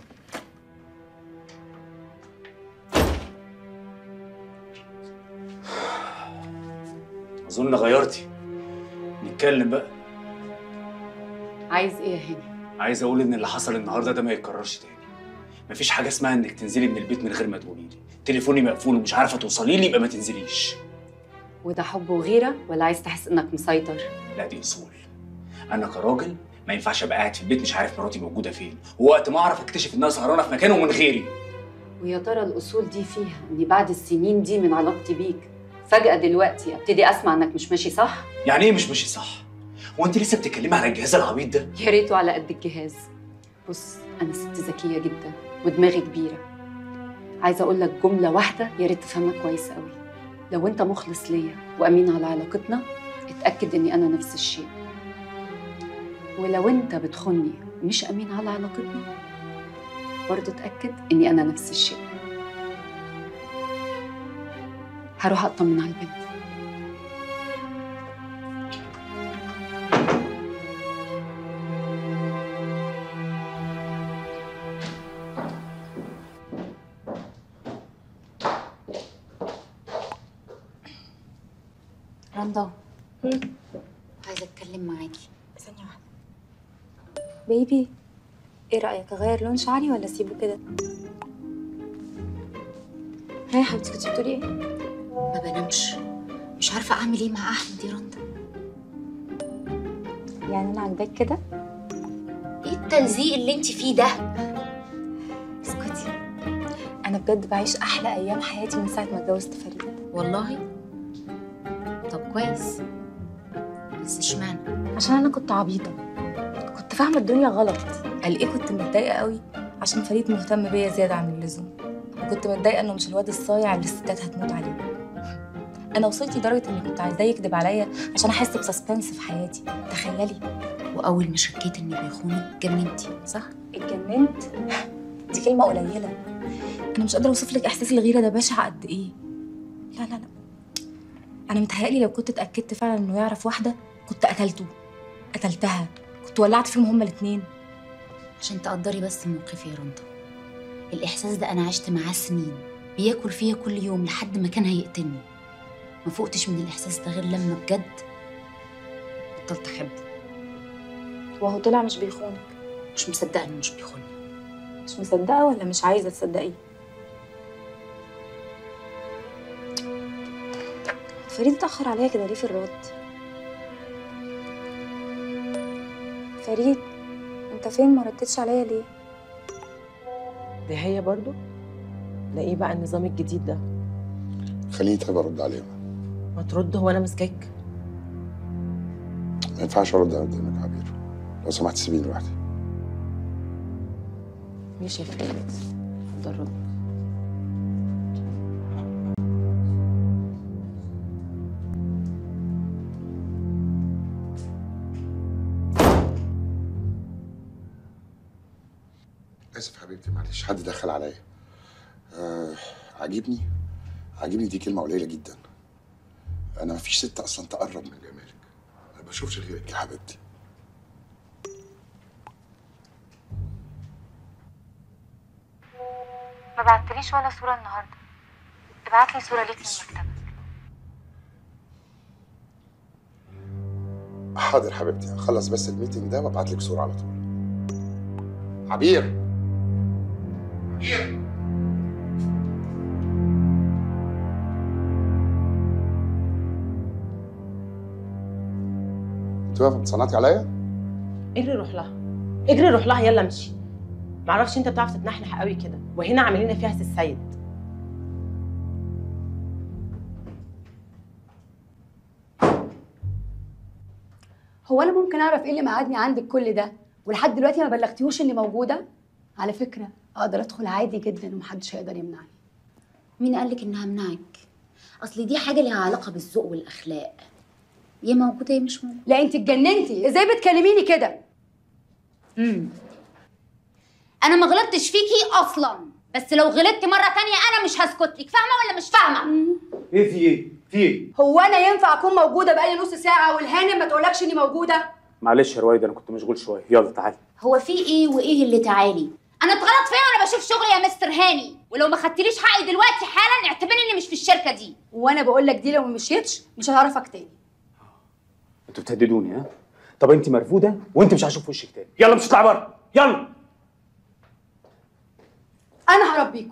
اظن غيرتي. نتكلم بقى. عايز ايه يا هاني؟ عايز اقول ان اللي حصل النهارده ده ما يتكررش تاني. مفيش حاجه اسمها انك تنزلي من البيت من غير ما تقولي لي. تليفوني مقفول ومش عارفه توصلي لي، يبقى ما تنزليش. وده حب وغيره ولا عايز تحس انك مسيطر؟ لا دي اصول. انا كراجل ما ينفعش ابقى قاعد في البيت مش عارف مراتي موجوده فين، ووقت ما اعرف اكتشف انها سهرانه في مكانه من غيري. ويا ترى الاصول دي فيها اني بعد السنين دي من علاقتي بيك فجأة دلوقتي ابتدي اسمع انك مش ماشي صح؟ يعني ايه مش ماشي صح؟ هو انت لسه بتتكلمي على الجهاز العبيط ده؟ يا ريته على قد الجهاز. بص انا ست ذكيه جدا ودماغي كبيره. عايزه اقول لك جمله واحده يا ريت تفهمها كويس قوي. لو انت مخلص ليا وامين على علاقتنا اتاكد اني انا نفس الشيء. ولو انت بتخوني ومش امين على علاقتنا برضه اتاكد اني انا نفس الشيء. هروح اطمن على البنت. رندا عايزه اتكلم معاكي. ثانية واحدة. بيبي ايه رأيك اغير لون شعري ولا اسيبه كده؟ هاي يا حبيبتي كنتي بتقولي ايه؟ ما بنامش، مش عارفه اعمل ايه مع احمد يا رندا. يعني انا عاجباك كده؟ ايه التلزيق اللي انت فيه ده؟ اسكتي. انا بجد بعيش احلى ايام حياتي من ساعة ما اتجوزت فريد. والله؟ طب كويس، بس اشمعنى؟ عشان انا كنت عبيطة، كنت فاهمة الدنيا غلط. قال ايه كنت متضايقة قوي عشان فريد مهتم بيا زيادة عن اللزوم، وكنت متضايقة انه مش الواد الصايع اللي الستات هتموت عليه. انا وصلت لدرجة اني كنت عايزاه يكدب عليا عشان احس بسسبنس في حياتي. تخيلي. واول ما شكيت اني بيخوني اتجننتي صح؟ اتجننت؟ دي كلمة قليلة. انا مش قادرة اوصف لك احساس الغيرة ده بشع قد ايه. لا لا لا، انا متهيألي لو كنت اتأكدت فعلا انه يعرف واحدة كنت قتلتها، كنت ولعت فيهم هما الاتنين. عشان تقدري بس موقفي يا رندا، الاحساس ده انا عشت معاه سنين، بياكل فيا كل يوم لحد ما كان هيقتلني. ما فوقتش من الاحساس ده غير لما بجد بطلت احبه. وهو طلع مش بيخونك؟ مش مصدقه انه مش بيخوني. مش مصدقة ولا مش عايزة تصدقيه؟ فريد اتأخر عليا كده ليه في الرد؟ فريد انت فين؟ ما ردتش عليا ليه؟ دي هي برضو؟ ده ايه بقى النظام الجديد ده؟ خليني طيب ارد عليها. ما ترد، هو انا ماسكاك؟ ما ينفعش ارد قدامك يا عبير، لو سمحت سيبيني لوحدي. ماشي يا فريد، اتفضل رد. اسف حبيبتي معلش، حد دخل عليا. عاجبني دي كلمه قليله جدا. انا مفيش ست اصلا تقرب من جمالك. انا ما بشوفش غيرك يا حبيبتي. ما بعتليش ولا صورة النهاردة. ابعتلي صورة ليك من مكتبك. حاضر حبيبتي، هخلص بس الميتنج ده وابعت لك صورة على طول. عبير انت واقفه بتصنعتي عليا؟ اجري روح لها، اجري روح لها، يلا امشي. معرفش انت بتعرف تتنحنح قوي كده، وهنا عاملين فيها سي السيد. هو انا ممكن اعرف ايه اللي مقعدني عندك كل ده ولحد دلوقتي ما بلغتيهوش اني موجوده؟ على فكره اقدر ادخل عادي جدا ومحدش هيقدر يمنعني. مين قالك انها منعك؟ اصل دي حاجه ليها علاقه بالذوق والاخلاق، يا موجوده يا مش موجوده. لا انت اتجننتي، ازاي بتكلميني كده؟ انا ما غلطتش فيكي اصلا، بس لو غلطتي مره تانية انا مش هسكت لك، فاهمه ولا مش فاهمه؟ ايه في ايه؟ هو انا ينفع اكون موجوده بقالي نص ساعه والهانم ما تقولكش اني موجوده؟ معلش يا رويده انا كنت مشغول شويه. يلا تعالي. هو في ايه وايه اللي تعالي؟ انا اتغلط فيا وانا بشوف شغلي يا مستر هاني، ولو ما خدتليش حقي دلوقتي حالا اعتبرني اني مش في الشركه دي. وانا بقول لك دي لو ما مشيتش مش هعرفك تاني. انتوا بتهددوني ها؟ طب انت مرفوضه وانت مش هشوف وشك تاني. يلا مش هتطلع بره. يلا. انا هربيكوا.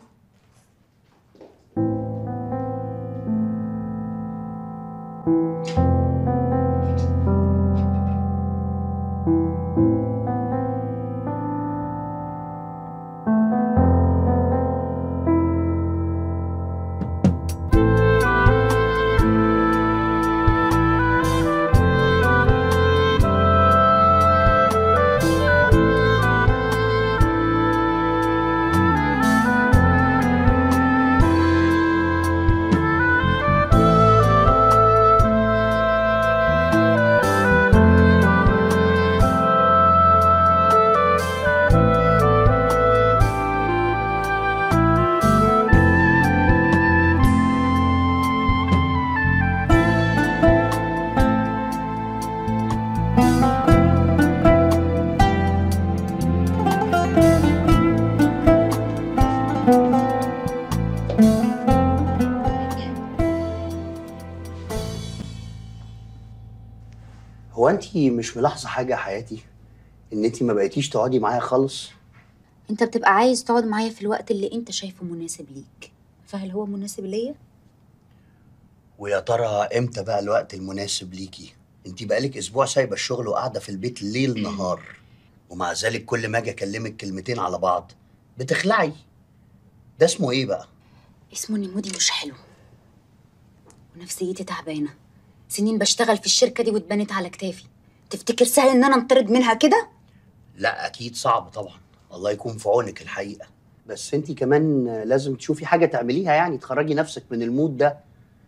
هو انت مش ملاحظه حاجه يا حياتي؟ ان انت ما بقيتيش تقعدي معايا خالص؟ انت بتبقى عايز تقعد معايا في الوقت اللي انت شايفه مناسب ليك، فهل هو مناسب ليا؟ ويا ترى امتى بقى الوقت المناسب ليكي؟ انت بقالك اسبوع سايبه الشغل وقاعده في البيت ليل نهار، ومع ذلك كل ما اجي اكلمك كلمتين على بعض بتخلعي. ده اسمه ايه بقى؟ اسمه ان مودي مش حلو ونفسيتي تعبانه. سنين بشتغل في الشركه دي واتبنت على كتافي، تفتكر سهل ان انا انطرد منها كده؟ لا اكيد صعب طبعا، الله يكون في عونك الحقيقه. بس انت كمان لازم تشوفي حاجه تعمليها، يعني تخرجي نفسك من المود ده،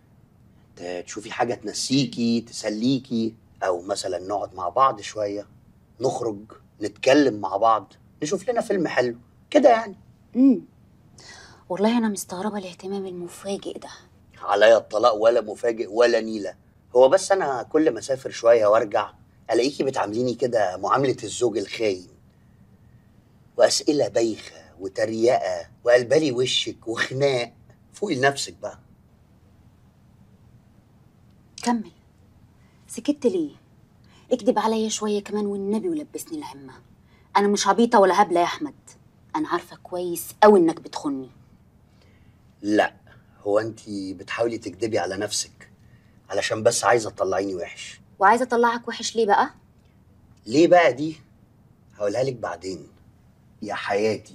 تشوفي حاجه تنسيكي تسليكي، او مثلا نقعد مع بعض شويه، نخرج نتكلم مع بعض، نشوف لنا فيلم حلو كده يعني. والله انا مستغربه الاهتمام المفاجئ ده. عليا الطلاق ولا مفاجئ ولا نيله. هو بس انا كل ما اسافر شويه وارجع الاقيكي بتعامليني كده معامله الزوج الخاين، واسئله بايخه وتريقه وقلبالي وشك وخناق. فوقي لنفسك بقى. كمل. سكت ليه؟ اكدب عليا شويه كمان والنبي ولبسني العمه. انا مش عبيطه ولا هبله يا احمد، انا عارفه كويس قوي انك بتخوني. لا، هو انت بتحاولي تكدبي على نفسك علشان بس عايزه تطلعيني وحش. وعايزه اطلعك وحش ليه بقى؟ ليه بقى دي هقولها لك بعدين يا حياتي.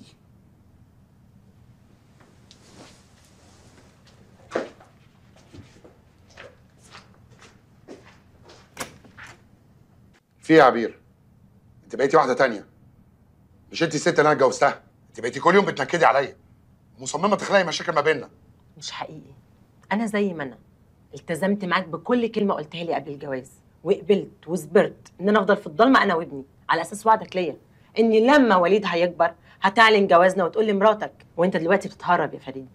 في ايه يا عبير؟ انت بقيتي واحده تانية. مش انت الست اللي انا اتجوزتها، انت بقيتي كل يوم بتنكدي عليا ومصممه تخلقي مشاكل ما بيننا. مش حقيقي، انا زي ما انا التزمت معاك بكل كلمه قلتها لي قبل الجواز، وقبلت وصبرت ان انا افضل في الضلمه انا وابني، على اساس وعدك ليا اني لما وليد هيكبر هتعلن جوازنا وتقول لمراتك، وانت دلوقتي بتتهرب يا فريد.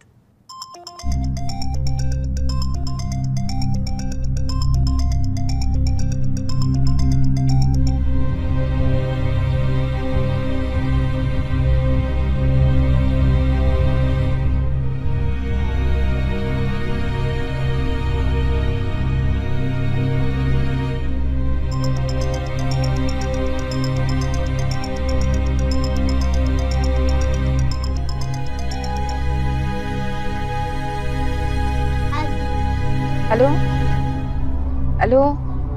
الو الو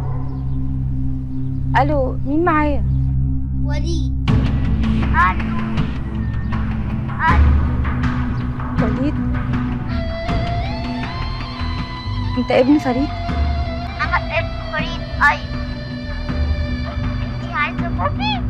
الو، مين معايا؟ وليد. وليد؟ انت ابن فريد؟ انا ابن فريد. ايوه. انتي عايزه بابي؟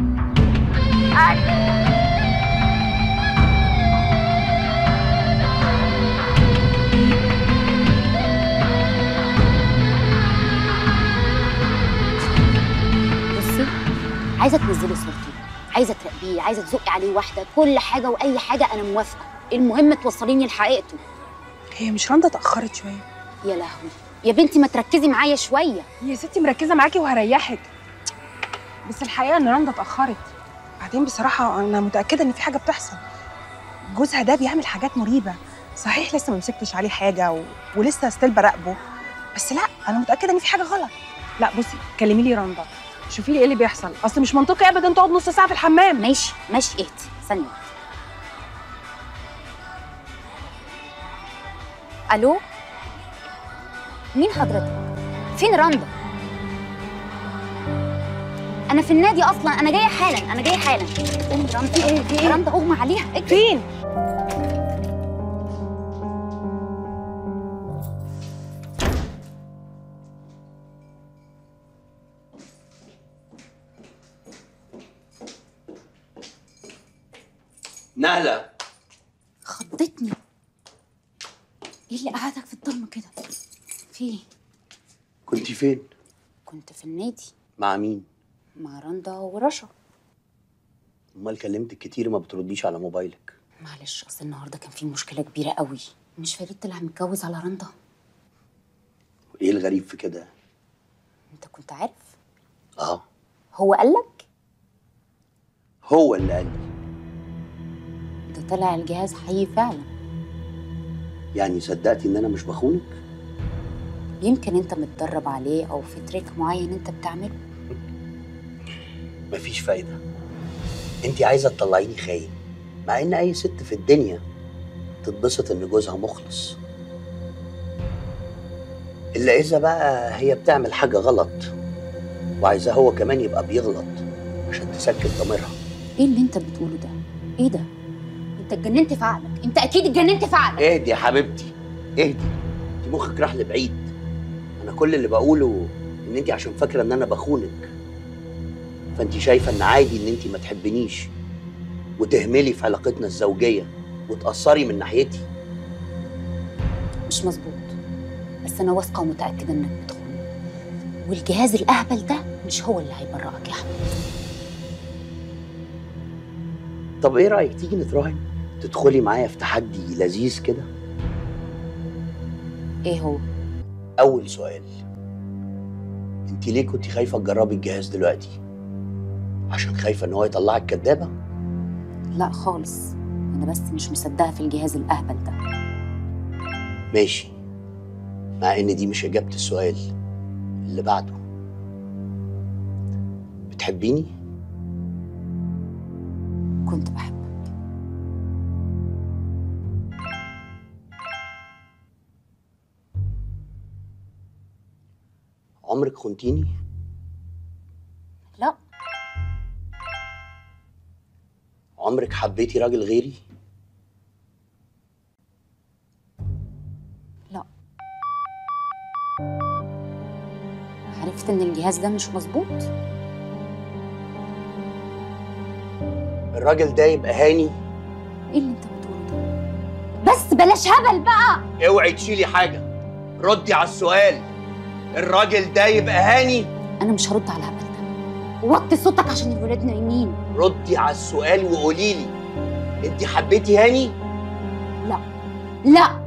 عايزه تنزلي صورتي، عايزه تراقبيه، عايزه تزقي عليه واحده، كل حاجه واي حاجه انا موافقه، المهم توصليني لحقيقته. هي مش رندا اتاخرت شويه؟ يا لهوي يا بنتي ما تركزي معايا شويه. يا ستي مركزه معاكي وهريحك. بس الحقيقه ان رندا اتاخرت. بعدين بصراحه انا متاكده ان في حاجه بتحصل. جوزها ده بيعمل حاجات مريبه. صحيح لسه ما مسكتش عليه حاجه ولسه ستيل براقبه، بس لا انا متاكده ان في حاجه غلط. لا بصي كلمي لي رندا، شوفي لي ايه اللي بيحصل. اصل مش منطقي ابدا تقعد نص ساعه في الحمام. ماشي اهدي ثانيه واحده. الو، مين حضرتك؟ فين رندا؟ انا في النادي اصلا، انا جايه حالا قومي رندا. في ايه؟ رندا اغمى عليها. فين؟ نهلة خضتني. ايه اللي قعدك في الضلمه كده؟ في ايه؟ كنت فين؟ كنت في النادي. مع مين؟ مع رندا ورشا. امال كلمتك كتير ما بترديش على موبايلك. معلش اصل النهارده كان في مشكله كبيره قوي. مش فريد طلع متجوز على رندا. ايه الغريب في كده؟ انت كنت عارف؟ اه. هو قالك؟ هو اللي قال لي. ده طلع الجهاز حقيقي فعلا. يعني صدقتي ان انا مش بخونك؟ يمكن انت متدرب عليه او في تريك معين انت بتعمله. مفيش فايده. انت عايزه تطلعيني خاين، مع ان اي ست في الدنيا تتبسط ان جوزها مخلص، الا اذا بقى هي بتعمل حاجه غلط وعايزاه هو كمان يبقى بيغلط عشان تسكت ضميرها. ايه اللي انت بتقوله ده؟ ايه ده؟ انت اتجننت في عقلك، انت اكيد اتجننت في عقلك. اهدي يا حبيبتي اهدي، انت مخك راح لبعيد. انا كل اللي بقوله ان انت عشان فاكره ان انا بخونك فانت شايفه ان عادي ان انت ما تحبنيش وتهملي في علاقتنا الزوجيه وتأثري من ناحيتي. مش مظبوط، بس انا واثقه ومتاكده انك بتخون، والجهاز الاهبل ده مش هو اللي هيبرئك يا احمد. طب ايه رايك تيجي نتراهن؟ تدخلي معايا في تحدي لذيذ كده. ايه هو؟ اول سؤال، انت ليه كنت خايفه تجربي الجهاز دلوقتي؟ عشان خايفه ان هو يطلعك كدابه؟ لا خالص، انا بس مش مصدقه في الجهاز الاهبل ده. ماشي، مع ان دي مش اجابه السؤال اللي بعده. بتحبيني؟ كنت بحبك. عمرك خنتيني؟ لا. عمرك حبيتي راجل غيري؟ لا. عرفت ان الجهاز ده مش مظبوط. الراجل ده يبقى هاني؟ ايه اللي انت بتقوله ده؟ بس بلاش هبل بقى. اوعي تشيلي حاجه، ردي على السؤال. الراجل ده يبقى هاني؟ انا مش هرد على الهبل ده. وطي صوتك عشان الولاد نايمين. ردي على السؤال وقولي لي، انت حبيتي هاني؟ لا. لا.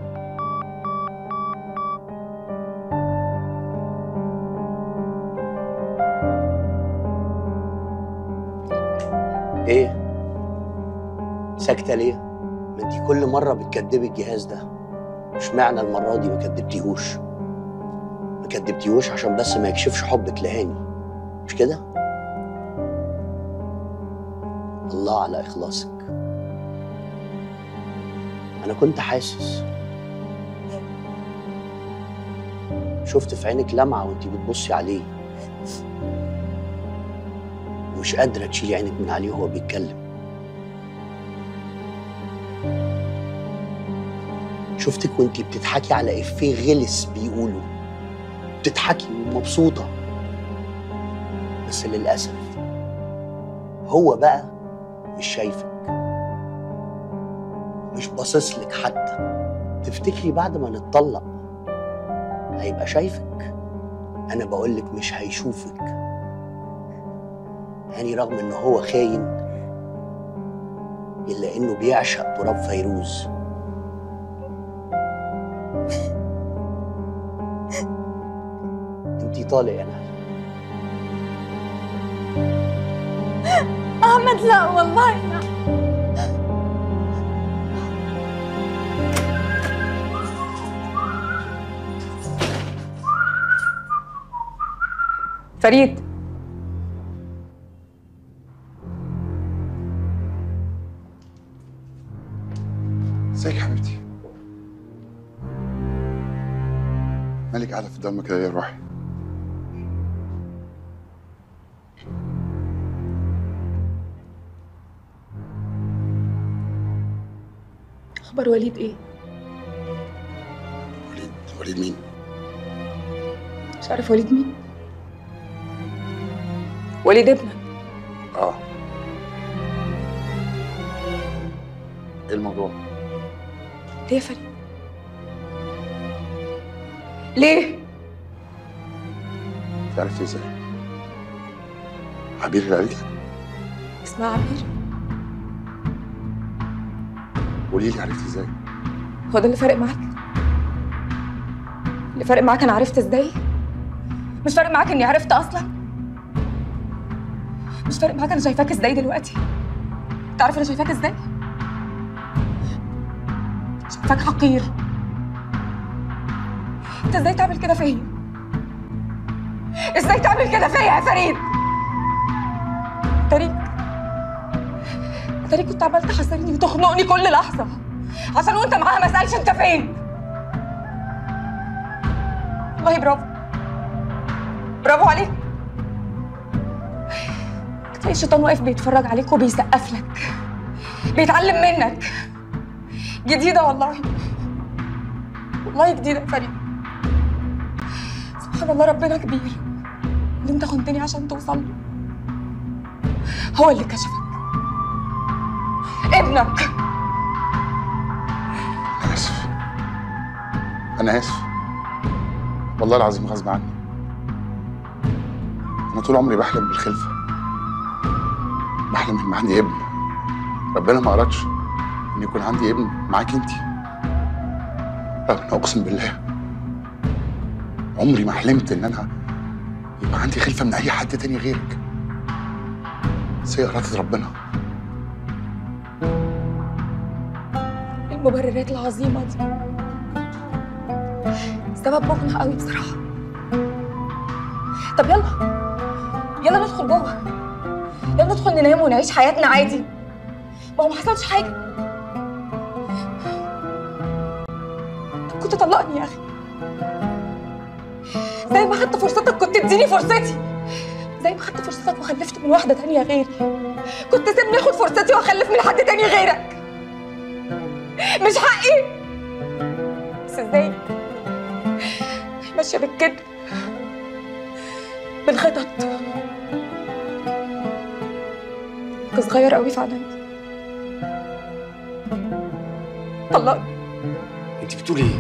ايه ساكته ليه؟ ما انت كل مره بتكدبي الجهاز ده، مش معنى المره دي ما كدبتيهوش عشان بس ما يكشفش حبك لهاني، مش كده؟ الله على اخلاصك. انا كنت حاسس، شفت في عينك لمعه وانت بتبصي عليه ومش قادره تشيلي عينك من عليه وهو بيتكلم. شفتك وانت بتضحكي على افيه غلس بيقوله، بتضحكي ومبسوطه، بس للاسف هو بقى مش شايفك، مش باصصلك حتى. تفتكري بعد ما نتطلق هيبقى شايفك؟ انا بقولك مش هيشوفك. يعني رغم ان هو خاين الا انه بيعشق تراب فيروز. انتي طالق يا نهله. محمد لا والله لا. فريد، ازيك يا حبيبتي؟ مالك قاعدة في الضلمة كده يا روحي؟ اخبار وليد ايه؟ وليد مين؟ مش عارف وليد مين؟ وليد ابنك. اه. ايه الموضوع؟ ليه يا فريد؟ ليه؟ انت عرفتي ازاي؟ عبير اللي قالت لك؟ اسمها عبير؟ قولي لي عرفتي ازاي؟ هو ده اللي فارق معاك؟ اللي فارق معاك انا عرفت ازاي؟ مش فارق معاك اني عرفت اصلا؟ مش فارق معاك انا شايفاك ازاي دلوقتي؟ انت عارف انا شايفاك ازاي؟ شايفاك حقير. انت ازاي تعمل كده فيا؟ ازاي تعمل كده فيا يا فريد؟ تاريك كنت عمال تحسرني وتخنقني كل لحظة عشان وانت معاها ما اسألش انت فين. والله برافو، برافو عليك. تلاقي الشيطان واقف بيتفرج عليك وبيسقف لك، بيتعلم منك. جديدة والله، والله جديدة يا فريد. سبحان الله، ربنا كبير. اللي انت خنتني عشان توصل له هو اللي كشفك. ابنك. أنا آسف، أنا آسف والله العظيم، غصب عني. أنا طول عمري بحلم بالخلفة، بحلم إن عندي ابن. ربنا ما أردش إن يكون عندي ابن معاك أنتِ. رغم إن أقسم بالله عمري ما حلمت إن أنا يبقى عندي خلفة من أي حد تاني غيرك. بس هي إرادة ربنا. المبررات العظيمة دي سبب مقنع قوي بصراحة. طب يلا ندخل جوه، يلا ندخل ننام ونعيش حياتنا عادي. ما هو ما حصلش حاجة. طب كنت طلقني يا أخي، زي ما خدت فرصتك كنت اديني فرصتي. زي ما خدت فرصتك وخلفت من واحدة تانية غيري، كنت سيبني اخد فرصتي واخلف من حد تاني غيرك. مش حقي. بس ازاي ماشيه بالكذب، بالخطط. انت صغير قوي في عينيا. طلقني. انت بتقولي ايه؟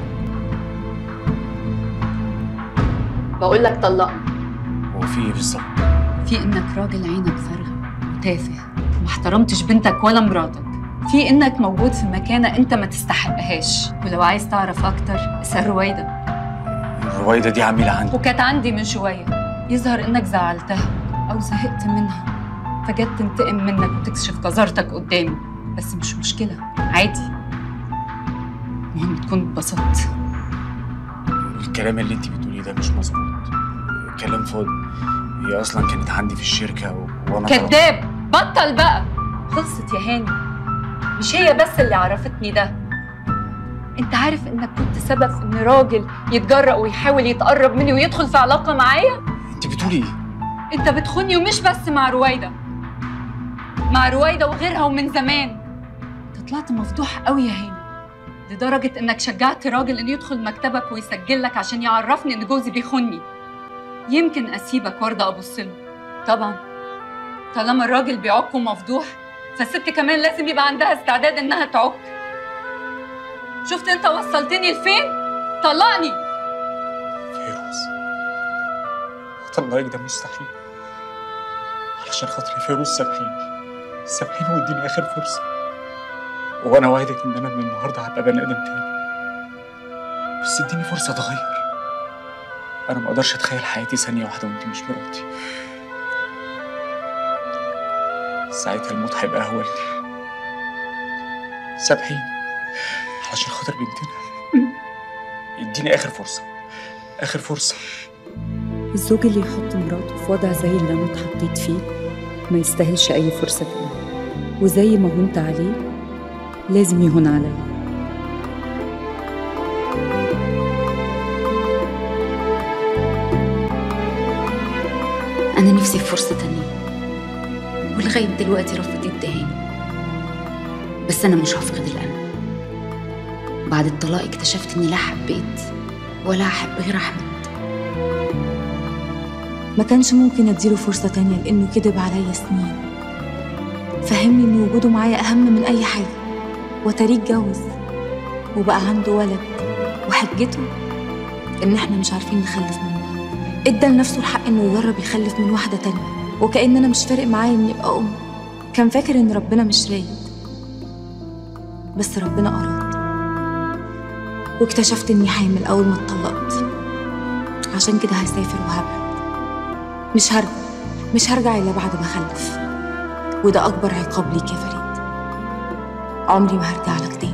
بقول لك طلقني. هو في ايه بالظبط؟ في انك راجل عينك فارغه وتافه وما احترمتش بنتك ولا مراتك. في انك موجود في مكانه انت ما تستحقهاش. ولو عايز تعرف اكتر اسال رويده. رويده دي عميله عندي وكانت عندي من شويه. يظهر انك زعلتها او زهقت منها فجت تنتقم منك وتكشف جزرتك قدامي. بس مش مشكله، عادي. المهم تكون اتبسطت. الكلام اللي انت بتقوليه ده مش مظبوط، كلام فاضي. هي اصلا كانت عندي في الشركه وانا كذاب. بطل بقى. خلصت يا هاني. مش هي بس اللي عرفتني ده. انت عارف انك كنت سبب في ان راجل يتجرأ ويحاول يتقرب مني ويدخل في علاقه معايا. انت بتقولي ايه؟ انت بتخوني، ومش بس مع رويده، مع رويده وغيرها ومن زمان. انت طلعت مفضوح قوي يا هاني، لدرجه انك شجعت راجل انه يدخل مكتبك ويسجل لك عشان يعرفني ان جوزي بيخوني. يمكن اسيبك وارضى ابص له. طبعا طالما الراجل بيعك ومفضوح فالست كمان لازم يبقى عندها استعداد انها تعك. شفت انت وصلتني لفين؟ طلقني. فيروز، طلقك ده مستحيل. علشان خاطري فيروز سامحيني واديني اخر فرصه. وانا وعدك ان انا من النهارده هبقى بني ادم تاني. بس اديني فرصه اتغير. انا ما اقدرش اتخيل حياتي ثانيه واحده وانت مش مراتي. ساعتها الموت هيبقى أهون. سامحيني علشان خاطر بنتنا، اديني آخر فرصة، آخر فرصة. الزوج اللي يحط مراته في وضع زي اللي أنا اتحطيت فيه ما يستاهلش أي فرصة تانية، وزي ما هنت عليه لازم يهون عليا. أنا نفسي في فرصة تانية، ولغاية دلوقتي رفض يدهاني، بس أنا مش هفقد الأمل. بعد الطلاق اكتشفت إني لا حبيت ولا هحب غير أحمد. ما كانش ممكن اديله فرصة تانية لأنه كدب عليا سنين، فهمني إن وجوده معايا أهم من أي حاجة، وتاريخ اتجوز وبقى عنده ولد، وحجته إن إحنا مش عارفين نخلف من بعض. إدى لنفسه الحق إنه يجرب يخلف من واحدة تانية، وكأن أنا مش فارق معايا إني أبقى أم. كان فاكر إن ربنا مش رايد، بس ربنا أراد. واكتشفت إني حامل أول ما اتطلقت، عشان كده هسافر وهبعد. مش هرجع إلا بعد ما أخلف، وده أكبر عقاب ليك يا فريد. عمري ما هرجع لك تاني.